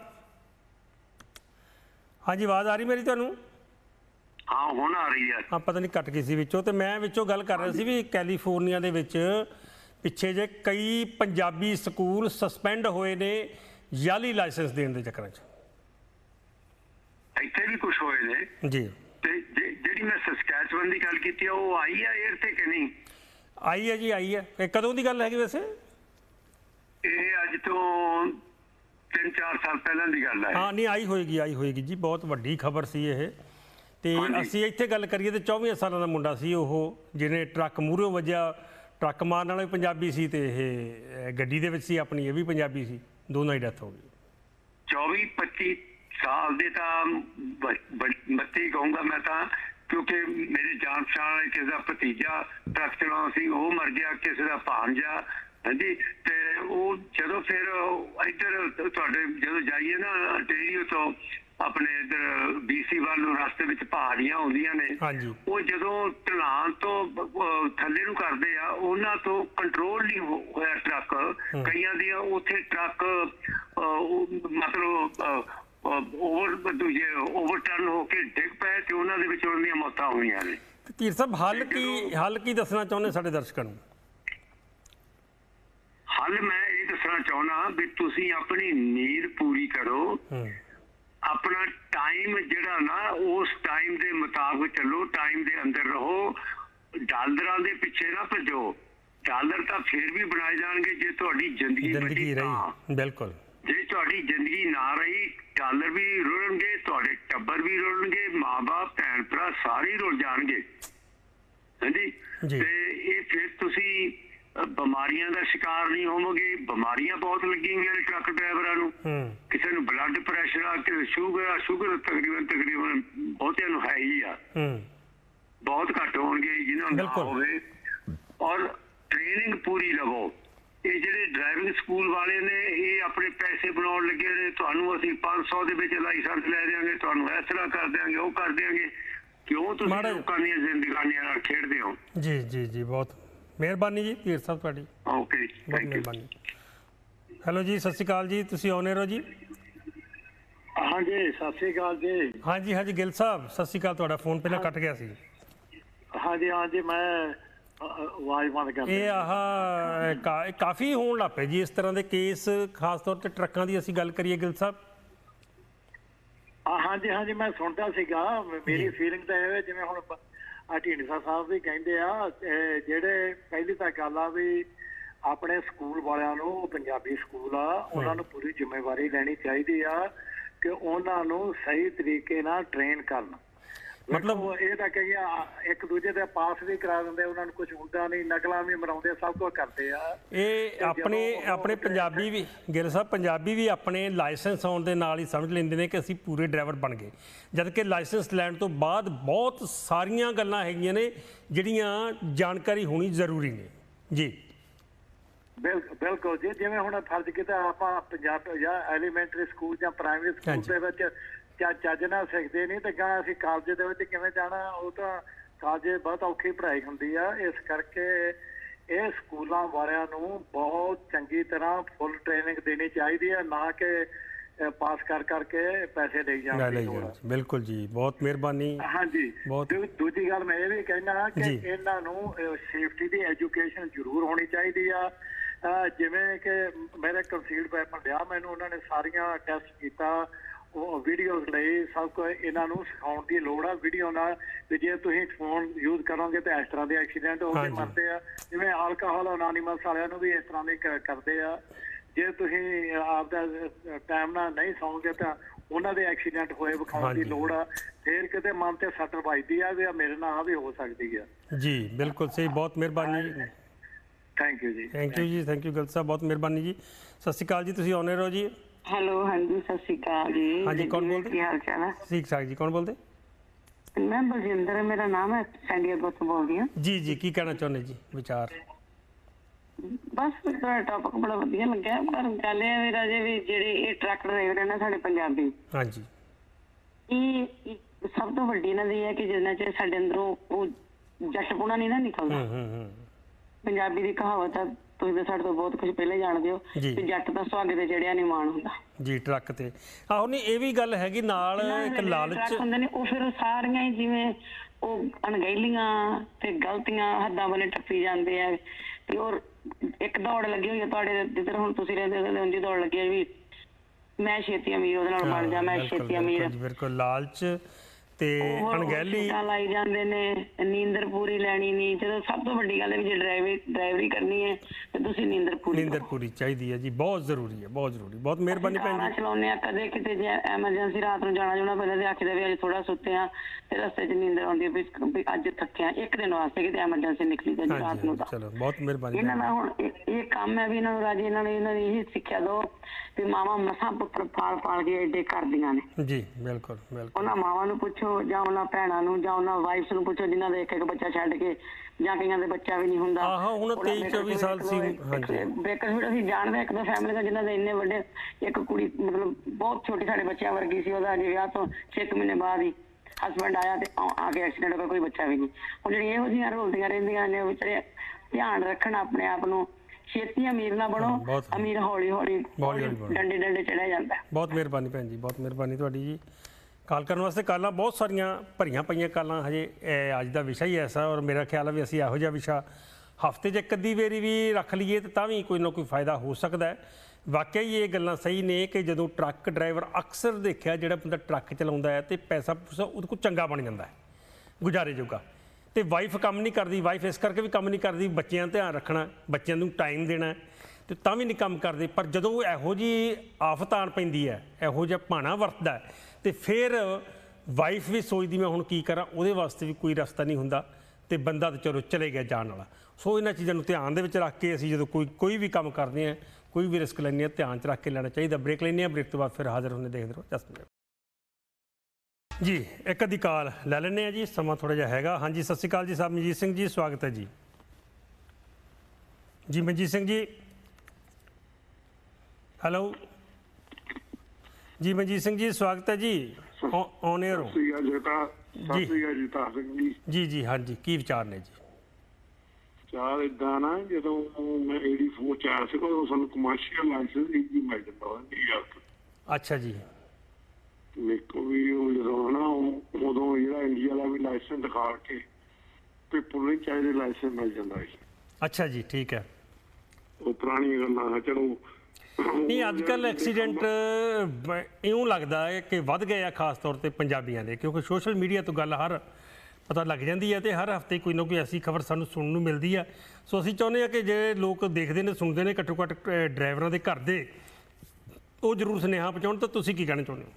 ਹਾਂਜੀ, ਆਵਾਜ਼ ਆ ਰਹੀ ਮੇਰੀ ਤੁਹਾਨੂੰ? ਹਾਂ, ਹੁਣ ਆ ਰਹੀ ਹੈ। ਹਾਂ, ਪਤਾ ਨਹੀਂ ਕੱਟ ਗਈ ਸੀ ਵਿੱਚੋਂ। ਤੇ ਮੈਂ ਵਿੱਚੋਂ ਗੱਲ ਕਰ ਰਿਹਾ ਸੀ ਵੀ ਕੈਲੀਫੋਰਨੀਆ ਦੇ ਵਿੱਚ ਪਿੱਛੇ ਜੇ ਕਈ ਪੰਜਾਬੀ ਸਕੂਲ ਸਸਪੈਂਡ ਹੋਏ ਨੇ ਜਾਲੀ ਲਾਇਸੈਂਸ ਦੇਣ ਦੇ ਚੱਕਰਾਂ 'ਚ। ਇੱਥੇ ਵੀ ਕੁਝ ਹੋਏ ਨੇ ਜੀ। ਤੇ ਜਿਹੜੀ ਮੈਂ ਸਸਕੈਚਵਨ ਦੀ ਗੱਲ ਕੀਤੀ ਉਹ ਆਈ ਆ 에ਅਰ ਤੇ ਕਿ ਨਹੀਂ? ਆਈ ਹੈ ਜੀ, ਆਈ ਹੈ। ਇਹ ਕਦੋਂ ਦੀ ਗੱਲ ਹੈਗੀ ਵੈਸੇ? ਇਹ ਅੱਜ ਤੋਂ ਤਿੰਨ ਚਾਰ ਸਾਲ ਪਹਿਲਾਂ ਦੀ ਗੱਲ ਹੈ। ਹਾਂ, ਨਹੀਂ ਆਈ ਹੋਏਗੀ, ਆਈ ਹੋਏਗੀ ਜੀ। ਬਹੁਤ ਵੱਡੀ ਖਬਰ ਸੀ ਇਹ। ਤੇ ਅਸੀਂ ਇੱਥੇ ਗੱਲ ਕਰੀਏ ਤੇ ਚੌਵੀ ਸਾਲਾਂ ਦਾ ਮੁੰਡਾ ਸੀ ਉਹ, ਜਿਹਨੇ ਟਰੱਕ ਮੂਹਰੋਂ ਵੱਜਿਆ। ਟਰੱਕ ਮਾਰਨ ਵਾਲਾ ਵੀ ਪੰਜਾਬੀ ਸੀ ਤੇ ਇਹ ਗੱਡੀ ਦੇ ਵਿੱਚ ਸੀ ਆਪਣੀ, ਇਹ ਵੀ ਪੰਜਾਬੀ ਸੀ। ਦੋਨਾਂ ਦੀ ਡੈਥ ਹੋ ਗਈ। ਚੌਵੀ ਪੱਚੀ ਸਾਲ ਦੇ ਤਾਂ ਬੱਤੀ ਕਹੂੰਗਾ ਮੈਂ ਤਾਂ, ਕਿਉਂਕਿ ਮੇਰੇ ਜਾਣ ਪਛਾਣ ਵਾਲੇ ਕਿਸੇ ਦਾ ਭਤੀਜਾ ਟਰੱਕ ਚਲਾਉਂਦਾ ਸੀ, ਉਹ ਮਰ ਗਿਆ। ਕਿਸੇ ਦਾ ਭਾਣਜਾ। ਹਾਂਜੀ। ਤੇ ਉਹ ਜਦੋਂ ਫਿਰ ਇੱਧਰ ਤੁਹਾਡੇ ਜਦੋਂ ਜਾਈਏ ਨਾ ਆਸਟ੍ਰੇਲੀਆ ਤੋਂ ਆਪਣੇ ਇੱਧਰ ਬੀਸੀ ਵੱਲ ਨੂੰ ਰਸਤੇ ਵਿੱਚ ਪਹਾੜੀਆਂ ਆਉਂਦੀਆਂ ਨੇ, ਉਹ ਜਦੋਂ ਢਲਾਨ ਤੋਂ ਥੱਲੇ ਨੂੰ ਕਰਦੇ ਆ, ਉਹਨਾਂ ਤੋਂ ਕੰਟਰੋਲ ਨਹੀਂ ਹੋਇਆ ਟਰੱਕ। ਕਈਆਂ ਦੀਆਂ ਉੱਥੇ ਟਰੱਕ ਮਤਲਬ ਓਵਰ ਦੂਜੇ ਓਵਰਟਰਨ ਹੋ ਕੇ ਡਿੱਗ ਪਏ ਤੇ ਉਹਨਾਂ ਦੇ ਵਿੱਚ ਉਹਨਾਂ ਦੀਆਂ ਮੌਤਾਂ ਹੋਈਆਂ ਨੇ। ਧੀਰ ਸਾਹਿਬ, ਹੱਲ ਕੀ ਹੱਲ ਕੀ ਦੱਸਣਾ ਚਾਹੁੰਦੇ ਸਾਡੇ ਦਰਸ਼ਕਾਂ ਨੂੰ? ਹੱਲ ਮੈਂ ਇਹ ਦੱਸਣਾ ਚਾਹੁੰਦਾ ਵੀ ਤੁਸੀਂ ਆਪਣੀ ਨੀਡ ਪੂਰੀ ਕਰੋ। ਆਪਣਾ ਟਾਈਮ ਜਿਹੜਾ ਨਾ ਉਸ ਟਾਈਮ ਦੇ ਮੁਤਾਬਕ ਚੱਲੋ, ਟਾਈਮ ਦੇ ਅੰਦਰ ਰਹੋ। ਡਾਲਰਾਂ ਦੇ ਪਿੱਛੇ ਨਾ ਭੱਜੋ। ਡਾਲਰ ਤਾਂ ਫਿਰ ਵੀ ਬਣਾਏ ਜਾਣਗੇ ਜੇ ਤੁਹਾਡੀ ਜ਼ਿੰਦਗੀ ਜ਼ਿੰਦਗੀ ਰਹੀ। ਬਿਲਕੁਲ। ਜੇ ਤੁਹਾਡੀ ਜ਼ਿੰਦਗੀ ਨਾ ਰਹੀ, ਡਾਲਰ ਵੀ ਰੁਲਣਗੇ, ਤੁਹਾਡੇ ਟੱਬਰ ਵੀ ਰੁਲਣਗੇ, ਮਾਂ-ਬਾਪ ਭੈਣ ਭਰਾ ਸਾਰੇ ਰੁਲ ਜਾਣਗੇ। ਹਾਂਜੀ। ਤੇ ਇਹ ਫਿਰ ਤੁਸੀਂ ਬਿਮਾਰੀਆਂ ਦਾ ਸ਼ਿਕਾਰ ਨਹੀਂ ਹੋਵੋਗੇ। ਬਿਮਾਰੀਆਂ ਬਹੁਤ ਲੱਗੀਆਂ ਨੇ ਟਰੱਕ ਡਰਾਈਵਰਾਂ ਨੂੰ। ਕਿਸੇ ਨੂੰ ਬਲੱਡ ਪ੍ਰੈਸ਼ਰ ਆ, ਕਿਸੇ ਸ਼ੂਗਰ ਆ। ਸ਼ੂਗਰ ਤਕਰੀਬਨ ਤਕਰੀਬਨ ਬਹੁਤਿਆਂ ਨੂੰ ਹੈ ਹੀ ਆ, ਬਹੁਤ ਘੱਟ ਹੋਣਗੇ ਜਿਹਨਾਂ ਨੂੰ ਨਾ ਹੋਵੇ। ਔਰ ਟ੍ਰੇਨਿੰਗ ਪੂਰੀ ਲਵੋ। ਇਹ ਜਿਹੜੇ ਡਰਾਈਵਿੰਗ ਸਕੂਲ ਵਾਲੇ ਨੇ ਇਹ ਆਪਣੇ ਪੈਸੇ ਬਣਾਉਣ ਲੱਗੇ ਨੇ, ਤੁਹਾਨੂੰ ਅਸੀਂ ਪੰਜ ਸੌ ਦੇ ਵਿੱਚ ਲਾਇਸੈਂਸ ਲੈ ਦਿਆਂਗੇ, ਤੁਹਾਨੂੰ ਇਸ ਤਰ੍ਹਾਂ ਕਰ ਦਿਆਂਗੇ, ਉਹ ਕਰ ਦਿਆਂਗੇ। ਕਿਉਂ ਤੁਸੀਂ ਲੋਕਾਂ ਦੀਆਂ ਜ਼ਿੰਦਗਾਨੀਆਂ ਨਾਲ ਖੇਡਦੇ ਹੋ? ਜੀ ਜੀ ਜੀ ਬਹੁਤ ਮਿਹਰਬਾਨੀ ਜੀ ਧੀਰ ਸਾਹਿਬ ਤੁਹਾਡੀ, ਓਕੇ ਬਹੁਤ ਮਿਹਰਬਾਨੀ। ਹੈਲੋ ਜੀ, ਸਤਿ ਸ਼੍ਰੀ ਅਕਾਲ ਜੀ, ਤੁਸੀਂ ਆਨ ਏਅਰ ਹੋ ਜੀ। ਹਾਂਜੀ ਸਤਿ ਸ੍ਰੀ ਅਕਾਲ ਜੀ। ਹਾਂਜੀ ਹਾਂਜੀ ਗਿੱਲ ਸਾਹਿਬ ਸਤਿ ਸ਼੍ਰੀ ਅਕਾਲ, ਤੁਹਾਡਾ ਫੋਨ ਪਹਿਲਾਂ ਕੱਟ ਗਿਆ ਸੀ। ਹਾਂਜੀ ਹਾਂਜੀ ਮੈਂ ਆਵਾਜ਼ ਬੰਦ ਕਰ ਇਹ ਆਹ ਕਾ- ਕਾਫੀ ਹੋਣ ਲੱਗ ਪਏ ਜੀ ਇਸ ਤਰ੍ਹਾਂ ਦੇ ਕੇਸ, ਖਾਸ ਤੌਰ ਤੇ ਟਰੱਕਾਂ ਦੀ ਅਸੀਂ ਗੱਲ ਕਰੀਏ ਗਿੱਲ ਸਾਹਿਬ। ਹਾਂਜੀ ਹਾਂਜੀ ਮੈਂ ਸੁਣਦਾ ਸੀਗਾ। ਮੇਰੀ ਫੀਲਿੰਗ ਤਾਂ ਇਹ ਜਿਵੇਂ ਹੁਣ ਆ ਢੀਂਡਸਾ ਸਾਹਿਬ ਵੀ ਕਹਿੰਦੇ ਆ, ਜਿਹੜੇ ਪਹਿਲੀ ਤਾਂ ਗੱਲ ਆ ਵੀ ਆਪਣੇ ਸਕੂਲ ਵਾਲਿਆਂ ਨੂੰ, ਪੰਜਾਬੀ ਸਕੂਲ ਆ ਉਹਨਾਂ ਨੂੰ ਪੂਰੀ ਜ਼ਿੰਮੇਵਾਰੀ ਲੈਣੀ ਚਾਹੀਦੀ ਆ ਕਿ ਉਹਨਾਂ ਨੂੰ ਸਹੀ ਤਰੀਕੇ ਨਾਲ ਟ੍ਰੇਨ ਕਰਨ। ਮਤਲਬ ਇਹ ਤਾਂ ਕਹੀ ਇੱਕ ਦੂਜੇ ਦੇ ਪਾਸ ਵੀ ਕਰਾ ਦਿੰਦੇ, ਉਹਨਾਂ ਨੂੰ ਕੁਝ ਹੁੰਦਾ ਨਹੀਂ, ਨਕਲਾਂ ਵੀ ਮਰਾਉਂਦੇ, ਸਭ ਕੁਝ ਕਰਦੇ ਆ। ਇਹ ਆਪਣੇ ਆਪਣੇ ਪੰਜਾਬੀ ਵੀ ਗਿੱਲ ਸਾਹਿਬ ਪੰਜਾਬੀ ਵੀ ਆਪਣੇ ਲਾਇਸੈਂਸ ਆਉਣ ਦੇ ਨਾਲ ਹੀ ਸਮਝ ਲੈਂਦੇ ਨੇ ਕਿ ਅਸੀਂ ਪੂਰੇ ਡਰਾਈਵਰ ਬਣ ਗਏ, ਜਦ ਕਿ ਲਾਇਸੈਂਸ ਲੈਣ ਤੋਂ ਬਾਅਦ ਬਹੁਤ ਸਾਰੀਆਂ ਗੱਲਾਂ ਹੈਗੀਆਂ ਨੇ ਜਿਹੜੀਆਂ ਜਾਣਕਾਰੀ ਹੋਣੀ ਜ਼ਰੂਰੀ ਨੇ ਜੀ। ਬਿਲਕੁਲ ਜੀ, ਜਿਵੇਂ ਹੁਣ ਫਰਜ਼ ਕੀਤਾ ਆਪਾਂ ਪੰਜਾਬ ਜਾਂ ਐਲੀਮੈਂਟਰੀ ਸਕੂਲ ਜਾਂ ਪ੍ਰਾਇਮਰੀ ਸਕੂਲ ਦੇ ਵਿੱਚ ਚੱਜ ਨਾਲ ਸਿੱਖਦੇ ਨਹੀਂ ਤੇ ਗਾਂ ਅਸੀਂ ਕਾਲਜ ਦੇ ਵਿੱਚ ਕਿਵੇਂ ਜਾਣਾ? ਉਹ ਤਾਂ ਕਾਲਜ ਬਹੁਤ ਔਖੀ ਪੜ੍ਹਾਈ ਹੁੰਦੀ ਆ। ਇਸ ਕਰਕੇ ਇਹ ਸਕੂਲਾਂ ਵਾਲਿਆਂ ਨੂੰ ਬਹੁਤ ਚੰਗੀ ਤਰ੍ਹਾਂ ਫੁੱਲ ਟ੍ਰੇਨਿੰਗ ਦੇਣੀ ਚਾਹੀਦੀ ਹੈ, ਨਾ ਕਿ ਪਾਸ ਕਰ ਕਰਕੇ ਪੈਸੇ ਲਈ ਜਾਣ। ਬਿਲਕੁਲ ਜੀ, ਬਹੁਤ ਮਿਹਰਬਾਨੀ। ਹਾਂਜੀ, ਦੂਜੀ ਗੱਲ ਮੈਂ ਇਹ ਵੀ ਕਹਿਣਾ ਕਿ ਇਹਨਾਂ ਨੂੰ ਸੇਫਟੀ ਦੀ ਐਜੂਕੇਸ਼ਨ ਜ਼ਰੂਰ ਹੋਣੀ ਚਾਹੀਦੀ ਆ। ਜਿਵੇਂ ਕਿ ਮੇਰਾ ਕੰਸੀਲਡ ਵੈਪਨ ਲਿਆ, ਮੈਨੂੰ ਉਹਨਾਂ ਨੇ ਸਾਰੀਆਂ ਟੈਸਟ ਕੀਤਾ, ਉਹ ਵੀਡੀਓਜ਼ ਲਈ, ਸਭ ਕੁਝ ਇਹਨਾਂ ਨੂੰ ਸਿਖਾਉਣ ਦੀ ਲੋੜ ਆ ਵੀਡੀਓ ਨਾਲ। ਤੇ ਜੇ ਤੁਸੀਂ ਫੋਨ ਯੂਜ਼ ਕਰੋਗੇ ਤਾਂ ਇਸ ਤਰ੍ਹਾਂ ਦੇ ਐਕਸੀਡੈਂਟ ਹੋ ਕੇ ਮਰਦੇ ਆ। ਜਿਵੇਂ ਆਲਕੋਹਲ ਅਨੋਨੀਮਸ ਵਾਲਿਆਂ ਨੂੰ ਵੀ ਇਸ ਤਰ੍ਹਾਂ ਦੇ ਕਰਦੇ ਆ। ਜੇ ਤੁਸੀਂ ਆਪਦਾ ਟਾਈਮ ਨਾਲ ਨਹੀਂ ਸੌਂਗੇ ਤਾਂ ਉਹਨਾਂ ਦੇ ਐਕਸੀਡੈਂਟ ਹੋਏ ਵਿਖਾਉਣ ਦੀ ਲੋੜ ਆ। ਫੇਰ ਕਿਤੇ ਮਨ ਤੇ ਸੱਟ ਵੱਜਦੀ ਆ ਵੀ ਮੇਰੇ ਨਾਲ ਆ ਵੀ ਹੋ ਸਕਦੀ ਆ। ਜੀ ਬਿਲਕੁਲ ਸਹੀ, ਬਹੁਤ ਮਿਹਰਬਾਨੀ। ਥੈਂਕ ਯੂ ਜੀ। ਥੈਂਕ ਯੂ ਜੀ, ਥੈਂਕ ਯੂ ਗਿੱਲ ਸਾਹਿਬ, ਬਹੁਤ ਮਿਹਰਬਾਨੀ ਜੀ। ਸਤਿ ਸ਼੍ਰੀ ਅਕਾਲ ਜੀ, ਤੁਸੀਂ ਆਨ ਏਅਰ ਹੋ ਜੀ। ਹੈਲੋ, ਹਾਂਜੀ ਸਤਿ ਸ਼੍ਰੀ ਅਕਾਲ ਜੀ। ਹਾਂਜੀ ਕੌਣ ਬੋਲਦੇ? ਕੀ ਹਾਲ ਚਾਲ ਹੈ? ਠੀਕ ਠਾਕ ਜੀ, ਕੌਣ ਬੋਲਦੇ? ਮੈਂ ਬਲਜਿੰਦਰ, ਮੇਰਾ ਨਾਮ ਹੈ, ਸੈਂਡੀਗੋ ਤੋਂ ਬੋਲਦੀ ਹਾਂ ਜੀ। ਜੀ ਕੀ ਕਹਿਣਾ ਚਾਹੁੰਦੇ ਜੀ, ਵਿਚਾਰ? ਬਸ ਤੁਹਾਡਾ ਟੌਪਿਕ ਬੜਾ ਵਧੀਆ ਲੱਗਿਆ, ਪਰ ਗੱਲ ਇਹ ਹੈ ਰਾਜੇ ਵੀ ਜਿਹੜੇ ਇਹ ਟਰੱਕ ਡਰਾਈਵਰ ਹੈ ਨਾ ਸਾਡੇ ਪੰਜਾਬੀ, ਹਾਂਜੀ, ਇਹ ਸਭ ਤੋਂ ਵੱਡੀ ਇਹਨਾਂ ਦੀ ਹੈ ਕਿ ਜਿੰਨਾ ਚਿਰ ਸਾਡੇ ਅੰਦਰੋਂ ਉਹ ਜੱਟਪੁਣਾ ਨਹੀਂ ਨਾ ਨਿਕਲਦਾ। ਪੰਜਾਬੀ ਦੀ ਕਹਾਵਤ ਆ, ਤੁਸੀਂ ਤਾਂ ਸਾਡੇ ਤੋਂ ਬਹੁਤ ਕੁਝ ਪਹਿਲਾਂ ਜਾਣਦੇ ਹੋ ਕਿ ਜੱਟ ਦਾ ਸੁਹਾਗੇ ਤੇ ਚੜਿਆ ਨਹੀਂ ਮਾਣ ਹੁੰਦਾ ਜੀ ਟਰੱਕ ਤੇ। ਆਹੋ ਨਹੀਂ, ਇਹ ਵੀ ਗੱਲ ਹੈਗੀ ਨਾਲ ਇੱਕ ਲਾਲਚ ਹੁੰਦੇ ਨੇ ਉਹ, ਫਿਰ ਸਾਰੀਆਂ ਹੀ ਜਿਵੇਂ ਉਹ ਅਣਗਹਿਲੀਆਂ ਤੇ ਗਲਤੀਆਂ ਹੱਦਾਂ ਵੱਲੇ ਟੱਪੀ ਜਾਂਦੇ ਆ। ਤੇ ਉਹ ਇੱਕ ਦੌੜ ਲੱਗੀ ਹੋਈ ਹੈ ਤੁਹਾਡੇ ਜਿੱਧਰ ਹੁਣ ਤੁਸੀਂ ਰਹਿੰਦੇ ਹੋ, ਉਂਝ ਦੌੜ ਲੱਗੀ ਵੀ ਮੈਂ ਛੇਤੀ ਅਮੀਰ ਉਹਦੇ ਨਾਲ ਬਣ ਜਾ, ਮੈਂ ਛੇਤੀ ਅਮੀਰ। ਬਿਲਕੁਲ, ਲਾਲਚ ਤੇ ਅਣਗਹਿਲੀ ਲਾਈ ਜਾਂਦੇ ਨੇ, ਨੀਂਦਰ ਪੂਰੀ ਲੈਣੀ ਨਹੀਂ। ਜਦੋਂ ਸਭ ਤੋਂ ਵੱਡੀ ਗੱਲ ਹੈ ਵੀ ਜੇ ਡਰਾਈਵਰੀ ਡਰਾਈਵਰੀ ਕਰਨੀ ਹੈ ਤੇ ਤੁਸੀਂ ਨੀਂਦਰ ਪੂਰੀ ਨੀਂਦਰ ਪੂਰੀ ਚਾਹੀਦੀ ਹੈ ਜੀ, ਬਹੁਤ ਜ਼ਰੂਰੀ ਹੈ, ਬਹੁਤ ਜ਼ਰੂਰੀ। ਬਹੁਤ ਮਿਹਰਬਾਨੀ ਭੈਣ ਜੀ। ਚਲਾਉਂਦੇ ਆ ਕਦੇ ਕਿਤੇ ਜੇ ਐਮਰਜੈਂਸੀ ਰਾਤ ਨੂੰ ਜਾਣਾ ਜਾਣਾ ਪਹਿਲਾਂ ਤੇ ਆਖੀਦਾ ਵੀ ਅੱਜ ਥੋੜਾ ਸੁੱਤੇ ਆ ਤੇ ਰਸਤੇ 'ਚ ਨੀਂਦਰ ਆਉਂਦੀ ਹੈ ਵੀ ਅੱਜ ਥੱਕਿਆ, ਇੱਕ ਦਿਨ ਵਾਸਤੇ ਕਿਤੇ ਐਮਰਜੈਂਸੀ ਨਿਕਲੀ ਤੇ ਰਾਤ ਨੂੰ। ਤਾਂ ਚਲੋ ਬਹੁਤ ਮਿਹਰਬਾਨੀ। ਇਹਨਾਂ ਦਾ ਹੁਣ ਇਹ ਕੰਮ ਹੈ ਵੀ ਇਹਨਾਂ ਨੂੰ ਰਾਜੀ, ਇਹਨਾਂ ਨੂੰ ਇਹਨਾਂ ਦੀ ਇਹ ਸਿੱਖਿਆ ਦਿਓ ਵੀ ਮਾਵਾਂ ਮਸਾਂ ਪੁੱਤਰ ਪਾਲ ਪਾਲ ਕੇ ਏਡੇ ਕਰਦੀਆਂ ਨੇ। ਜੀ ਬਿਲਕੁਲ ਬਿਲਕੁਲ। ਉਹਨਾਂ ਮਾਵਾਂ ਨੂੰ ਪੁੱਛੋ ਜਾਂ ਉਹਨਾਂ ਭੈਣਾਂ ਨੂੰ ਜਾਂ ਉਹਨਾਂ ਵਾਈਫਸ ਨੂੰ ਪੁੱਛੋ ਜਿਨ੍ਹਾਂ ਦੇ ਇੱਕ ਇੱਕ ਬੱਚਾ ਛੱਡ ਕੇ, ਜਾਂ ਕਈਆਂ ਦੇ ਬੱਚਾ ਵੀ ਨਹੀਂ ਹੁੰਦਾ। ਆਹੋ ਹੁਣ ਤੇਈ ਚੌਵੀ ਸਾਲ ਸੀ। ਹਾਂਜੀ, ਬ੍ਰੇਕਰਸ ਅਸੀਂ ਜਾਣਦੇ ਇੱਕ ਦੋ ਫੈਮਿਲੀਆਂ ਜਿਨ੍ਹਾਂ ਦੇ ਇੰਨੇ ਵੱਡੇ, ਇੱਕ ਕੁੜੀ ਮਤਲਬ ਬਹੁਤ ਛੋਟੀ ਸਾਡੇ ਬੱਚਿਆਂ ਵਰਗੀ ਸੀ, ਉਹਦਾ ਅਜੇ ਵਿਆਹ ਤੋਂ ਛੇ ਕੁ ਮਹੀਨੇ ਬਾਅਦ ਹੀ ਹਸਬੈਂਡ ਆਇਆ ਤੇ ਆ ਕੇ ਐਕਸੀਡੈਂਟ ਹੋ ਗਿਆ, ਕੋਈ ਬੱਚਾ ਵੀ ਨਹੀਂ। ਹੁਣ ਜਿਹੜੀ ਇਹੋ ਜਿਹੀਆਂ ਰੋਲਦੀਆਂ ਰਹਿੰਦੀਆਂ ਨੇ ਵਿਚਾਰੇ ਧਿਆਨ ਰੱਖਣ ਆਪਣੇ ਆਪ ਨੂੰ, ਛੇਤੀ ਅਮੀਰ ਨਾ ਬਣੋ, ਅਮੀਰ ਹੌਲੀ ਹੌਲੀ ਡੰਡੇ ਡੰਡੇ ਚੜਿਆ ਜਾਂਦਾ। ਬਹੁਤ ਮਿਹਰਬਾਨੀ ਭੈਣ ਜੀ, ਬਹੁਤ ਮਿਹਰਬਾਨੀ ਤੁਹਾਡੀ ਜੀ ਕਾਲ ਕਰਨ ਵਾਸਤੇ। ਕਾਲਾਂ ਬਹੁਤ ਸਾਰੀਆਂ ਭਰੀਆਂ ਪਈਆਂ ਕਾਲਾਂ, ਹਜੇ ਅੱਜ ਦਾ ਵਿਸ਼ਾ ਹੀ ਐਸਾ, ਔਰ ਮੇਰਾ ਖਿਆਲ ਹੈ ਵੀ ਅਸੀਂ ਇਹੋ ਜਿਹਾ ਵਿਸ਼ਾ ਹਫ਼ਤੇ 'ਚ ਇੱਕ ਅੱਧੀ ਵਾਰੀ ਵੀ ਰੱਖ ਲਈਏ ਤਾਂ ਤਾਂ ਵੀ ਕੋਈ ਨਾ ਕੋਈ ਫਾਇਦਾ ਹੋ ਸਕਦਾ ਹੈ। ਵਾਕਿਆ ਹੀ ਇਹ ਗੱਲਾਂ ਸਹੀ ਨੇ ਕਿ ਜਦੋਂ ਟਰੱਕ ਡਰਾਈਵਰ, ਅਕਸਰ ਦੇਖਿਆ ਜਿਹੜਾ ਬੰਦਾ ਟਰੱਕ ਚਲਾਉਂਦਾ ਹੈ ਤੇ ਪੈਸਾ ਪੂਸਾ ਉਹਦੇ ਕੋਲ ਚੰਗਾ ਬਣ ਜਾਂਦਾ ਹੈ, ਗੁਜ਼ਾਰੇ ਜੋਗਾ। ਤੇ ਵਾਈਫ ਕੰਮ ਨਹੀਂ ਕਰਦੀ, ਵਾਈਫ ਇਸ ਕਰਕੇ ਵੀ ਕੰਮ ਨਹੀਂ ਕਰਦੀ, ਬੱਚਿਆਂ ਦਾ ਧਿਆਨ ਰੱਖਣਾ, ਬੱਚਿਆਂ ਨੂੰ ਟਾਈਮ ਦੇਣਾ, ਤੇ ਤਾਂ ਵੀ ਨਹੀਂ ਕੰਮ ਕਰਦੇ। ਪਰ ਜਦੋਂ ਇਹੋ ਜਿਹੀ ਆਫਤ ਆਣ ਪੈਂਦੀ ਹੈ, ਇਹੋ ਜਿਹਾ ਭਾਣਾ ਵਰਤਦਾ ਹੈ, ਤੇ ਫਿਰ ਵਾਈਫ ਵੀ ਸੋਚਦੀ ਮੈਂ ਹੁਣ ਕੀ ਕਰਾਂ, ਉਹਦੇ ਵਾਸਤੇ ਵੀ ਕੋਈ ਰਸਤਾ ਨਹੀਂ ਹੁੰਦਾ, ਤੇ ਬੰਦਾ ਤਾਂ ਚਲੋ ਚਲੇ ਗਿਆ ਜਾਣ ਵਾਲਾ। ਸੋ ਇਹਨਾਂ ਚੀਜ਼ਾਂ ਨੂੰ ਧਿਆਨ ਦੇ ਵਿੱਚ ਰੱਖ ਕੇ ਅਸੀਂ ਜਦੋਂ ਕੋਈ ਕੋਈ ਵੀ ਕੰਮ ਕਰਦੇ ਹਾਂ, ਕੋਈ ਵੀ ਰਿਸਕ ਲੈਂਦੇ ਹਾਂ, ਧਿਆਨ 'ਚ ਰੱਖ ਕੇ ਲੈਣਾ ਚਾਹੀਦਾ। ਬ੍ਰੇਕ ਲੈਂਦੇ ਹਾਂ, ਬ੍ਰੇਕ ਤੋਂ ਬਾਅਦ ਫਿਰ ਹਾਜ਼ਰ ਹੁੰਦੇ, ਦੇਖਦੇ ਰਹੋ ਦਸ ਮਿੰਟ ਜੀ। ਇੱਕ ਅੱਧੀ ਕਾਲ ਲੈ ਲੈਂਦੇ ਹਾਂ ਜੀ, ਸਮਾਂ ਥੋੜ੍ਹਾ ਜਿਹਾ ਹੈਗਾ। ਹਾਂਜੀ ਸਤਿ ਸ਼੍ਰੀ ਅਕਾਲ ਜੀ ਸਾਹਿਬ, ਮਨਜੀਤ ਸਿੰਘ ਜੀ, ਸਵਾਗਤ ਹੈ ਜੀ। ਜੀ ਮਨਜੀਤ ਸਿੰਘ ਜੀ ਹੈਲੋ ਜੀ ਮਨਜੀਤ ਸਿੰਘ ਜੀ ਸਵਾਗਤ ਹੈ ਜੀ ਔਨ 에ਅਰ ਹੋ ਜੀ ਜੀ ਜੀ ਹਾਂਜੀ ਕੀ ਵਿਚਾਰ ਨੇ ਜੀ ਚਾਰ ਇਦਾਂ ਨਾ ਜਦੋਂ ਮੈਂ ਏਟੀ ਫੋਰ ਚ ਆਇਆ ਸੀ ਉਦੋਂ ਸਾਨੂੰ ਕਮਰਸ਼ੀਅਲ ਲਾਇਸੈਂਸ ਈਜ਼ੀ ਮਿਲ ਜਾਂਦਾ ਨਿਊਯਾਰਕ ਅੱਛਾ ਜੀ ਮੇਰੇ ਕੋਲ ਵੀ ਉਹ ਜਦੋਂ ਨਾ ਉਦੋਂ ਜਿਹੜਾ ਇੰਡੀਆ ਵਾਲਾ ਵੀ ਲਾਇਸੈਂਸ ਦਿਖਾ ਕੇ ਪੇਪਰ ਨਹੀਂ ਚਾਹੀਦੇ ਲਾਇਸੈਂਸ ਮਿਲ ਜਾਂਦਾ ਸੀ ਅੱਛਾ ਜੀ ਠੀਕ ਹੈ ਉਹ ਪੁਰਾਣੀਆਂ ਗੱਲਾਂ ਚਲੋ ਨਹੀਂ ਅੱਜ ਕੱਲ੍ਹ ਐਕਸੀਡੈਂਟ ਇਉਂ ਲੱਗਦਾ ਹੈ ਕਿ ਵੱਧ ਗਏ ਆ ਖਾਸ ਤੌਰ 'ਤੇ ਪੰਜਾਬੀਆਂ ਦੇ ਕਿਉਂਕਿ ਸੋਸ਼ਲ ਮੀਡੀਆ ਤੋਂ ਗੱਲ ਹਰ ਪਤਾ ਲੱਗ ਜਾਂਦੀ ਹੈ ਅਤੇ ਹਰ ਹਫ਼ਤੇ ਕੋਈ ਨਾ ਕੋਈ ਐਸੀ ਖਬਰ ਸਾਨੂੰ ਸੁਣਨ ਨੂੰ ਮਿਲਦੀ ਆ ਸੋ ਅਸੀਂ ਚਾਹੁੰਦੇ ਹਾਂ ਕਿ ਜਿਹੜੇ ਲੋਕ ਦੇਖਦੇ ਨੇ ਸੁਣਦੇ ਨੇ ਘੱਟੋ ਘੱਟ ਡਰਾਈਵਰਾਂ ਦੇ ਘਰ ਦੇ ਉਹ ਜ਼ਰੂਰ ਸੁਨੇਹਾ ਪਹੁੰਚਾਉਣ ਤਾਂ ਤੁਸੀਂ ਕੀ ਕਹਿਣਾ ਚਾਹੁੰਦੇ ਹੋ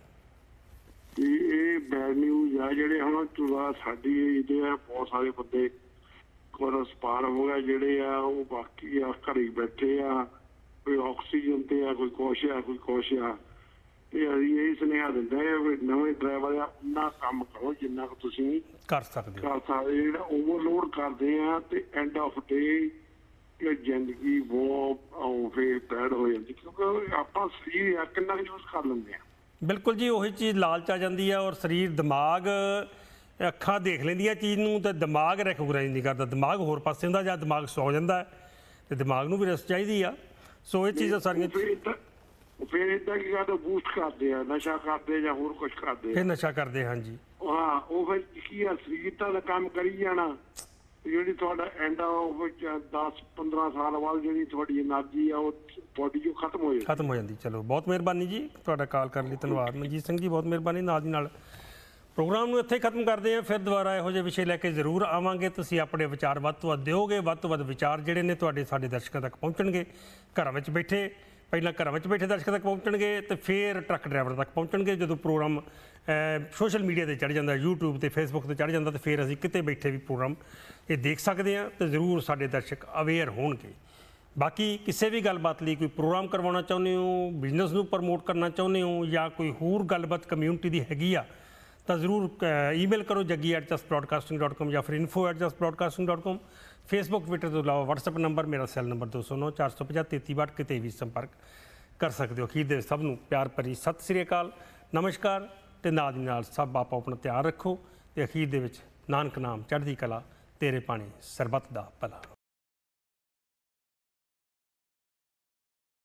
ਇਹ ਬੈਡ ਨਿਊਜ਼ ਆ ਜਿਹੜੇ ਹੁਣ ਸਾਡੀ ਏਜ ਦੇ ਆ ਬਹੁਤ ਸਾਰੇ ਬੰਦੇ ਕੋਈ ਐਕਸਪਾਇਰ ਹੋ ਗਿਆ ਜਿਹੜੇ ਆ ਉਹ ਬਾਕੀ ਆ ਘਰੇ ਬੈਠੇ ਆ ਕੋਈ ਆਕਸੀਜਨ ਤੇ ਆ ਕੋਈ ਕੁਛ ਆ ਕੋਈ ਕੁਛ ਆ ਤੇ ਅਸੀਂ ਇਹ ਸੁਨੇਹਾ ਦਿੰਦੇ ਆ ਵੀ ਨਵੇਂ ਡਰਾਈਵਰ ਆ ਉਹਨਾਂ ਕੰਮ ਕਰੋ ਜਿੰਨਾ ਕੁ ਤੁਸੀਂ ਕਰ ਸਕਦੇ ਕਰ ਸਕਦੇ ਜਿਹੜਾ ਓਵਰਲੋਡ ਕਰਦੇ ਆ ਤੇ ਐਂਡ ਆਫ ਡੇ ਜ਼ਿੰਦਗੀ ਬਹੁਤ ਫੇਰ ਬੈਡ ਹੋ ਜਾਂਦੀ ਕਿਉਂਕਿ ਆਪਾਂ ਸਰੀਰ ਆ ਕਿੰਨਾ ਕੁ ਯੂਜ਼ ਕਰ ਲੈਂਦੇ ਆ ਬਿਲਕੁਲ ਜੀ ਉਹੀ ਚੀਜ਼ ਲਾਲਚ ਆ ਜਾਂਦੀ ਆ ਔਰ ਸਰੀਰ ਦਿਮਾਗ ਅੱਖਾਂ ਦੇਖ ਲੈਂਦੀਆਂ ਚੀਜ਼ ਨੂੰ ਤੇ ਦਿਮਾਗ ਰੈਕੋਗਨਾਈਜ਼ ਨਹੀਂ ਕਰਦਾ ਦਿਮਾਗ ਹੋਰ ਪਾਸੇ ਹੁੰਦਾ ਜਾਂ ਦਿਮਾਗ ਸੌ ਜਾਂਦਾ ਤੇ ਦਿਮਾਗ ਨੂੰ ਵੀ ਰੈਸਟ ਚਾਹੀਦੀ ਆ ਸੋ ਇਹ ਚੀਜ਼ਾਂ ਸਾਰੀਆਂ ਫਿਰ ਇੱਦਾਂ ਕੀ ਕਰਦੇ ਬੂਸਟ ਕਰਦੇ ਆ ਨਸ਼ਾ ਕਰਦੇ ਜਾਂ ਹੋਰ ਕੁਝ ਕਰਦੇ ਫਿਰ ਨਸ਼ਾ ਕਰਦੇ ਹਾਂਜੀ ਹਾਂ ਉਹ ਫਿਰ ਕੀ ਆ ਸਰੀਰ ਦਾ ਕੰਮ ਕਰੀ ਜਾਣਾ ਜਿਹੜੀ ਤੁਹਾਡਾ ਐਂਡ ਉਹ ਦਸ ਪੰਦਰਾਂ ਸਾਲ ਬਾਅਦ ਜਿਹੜੀ ਤੁਹਾਡੀ એનર્ਜੀ ਆ ਉਹ ਬੋਡੀ ਚੋਂ ਖਤਮ ਹੋ ਜਾਂਦੀ ਖਤਮ ਹੋ ਜਾਂਦੀ ਚਲੋ ਬਹੁਤ ਮਿਹਰਬਾਨੀ ਜੀ ਤੁਹਾਡਾ ਕਾਲ ਕਰਨ ਲਈ ਧੰਨਵਾਦ ਮਨਜੀਤ ਸਿੰਘ ਜੀ ਬਹੁਤ ਮਿਹਰਬਾਨੀ ਨਾਲ ਦੀ ਨਾਲ ਪ੍ਰੋਗਰਾਮ ਨੂੰ ਇੱਥੇ ਖਤਮ ਕਰਦੇ ਹਾਂ ਫਿਰ ਦੁਬਾਰਾ ਇਹੋ ਜਿਹੇ ਵਿਸ਼ੇ ਲੈ ਕੇ ਜ਼ਰੂਰ ਆਵਾਂਗੇ ਤੁਸੀਂ ਆਪਣੇ ਵਿਚਾਰ ਵੱਧ ਤੋਂ ਵੱਧ ਦਿਓਗੇ ਵੱਧ ਤੋਂ ਵੱਧ ਵਿਚਾਰ ਜਿਹੜੇ ਨੇ ਤੁਹਾਡੇ ਸਾਡੇ ਦਰਸ਼ਕਾਂ ਤੱਕ ਪਹੁੰਚਣਗੇ ਘਰਾਂ ਵਿੱਚ ਬੈਠੇ ਪਹਿਲਾਂ ਘਰਾਂ ਵਿੱਚ ਬੈਠੇ ਦਰਸ਼ਕਾਂ ਤੱਕ ਪਹੁੰਚਣਗੇ ਤੇ ਫਿਰ ਟਰੱਕ ਡਰਾਈਵਰ ਤੱਕ ਪਹੁੰਚਣਗੇ ਜਦੋਂ ਪ੍ਰੋਗਰਾਮ ਸੋਸ਼ਲ ਮੀਡੀਆ ਤੇ ਚੜ੍ਹ ਜਾਂਦਾ ਯੂਟਿਊਬ ਤੇ ਫੇਸਬੁੱਕ ਤੇ ਚੜ੍ਹ ਜਾਂਦਾ ਤੇ ਫਿਰ ਅਸੀਂ ਕਿਤੇ ਬੈਠੇ ਵੀ ਪ੍ਰੋਗਰਾਮ ਇਹ ਦੇਖ ਸਕਦੇ ਹਾਂ ਤੇ ਜ਼ਰੂਰ ਸਾਡੇ ਦਰਸ਼ਕ ਅਵੇਅਰ ਹੋਣਗੇ ਬਾਕੀ ਕਿਸੇ ਵੀ ਗੱਲਬਾਤ ਲਈ ਕੋਈ ਪ੍ਰੋਗਰਾਮ ਕਰਵਾਉਣਾ ਚਾਹੁੰਦੇ ਹੋ ਬਿਜ਼ਨਸ ਨੂੰ ਪ੍ਰਮੋਟ ਕਰਨਾ ਚਾਹੁੰਦੇ ਹੋ ਜਾਂ ਕੋਈ ਹੋਰ ਗੱਲਬਾਤ ਕਮਿਊਨਿਟੀ ਦੀ ਹੈਗੀ ਆ ਤਾਂ ਜ਼ਰੂਰ ਈਮੇਲ ਕਰੋ Jaggi at just broadcasting dot com ਜਾਂ ਫਿਰ info at just broadcasting dot com Facebook Twitter ਤੋਂ ਇਲਾਵਾ ਵਟਸਐਪ ਨੰਬਰ ਮੇਰਾ ਸੈੱਲ ਨੰਬਰ ਦੋ ਸੌ ਨੌ ਚਾਰ ਸੌ ਪੰਜਾਹ ਤੇਤੀ ਬਾਹਠ ਕਿਤੇ ਵੀ ਸੰਪਰਕ ਕਰ ਸਕਦੇ ਹੋ ਅਖੀਰ ਦੇ ਸਭ ਨੂੰ ਪਿਆਰ ਭਰੀ ਸਤਿ ਸ੍ਰੀ ਅਕਾਲ ਨਮਸਕਾਰ ਤੇ ਨਾਲ ਦੀ ਨਾਲ ਸਭ ਆਪੋ ਆਪਣਾ ਧਿਆਨ ਰੱਖੋ ਤੇ ਅਖੀਰ ਦੇ ਵਿੱਚ ਨਾਨਕ ਨਾਮ ਚੜ੍ਹਦੀ ਕਲਾ ਤੇਰੇ ਪਾਣੀ ਸਰਬੱਤ ਦਾ ਭਲਾ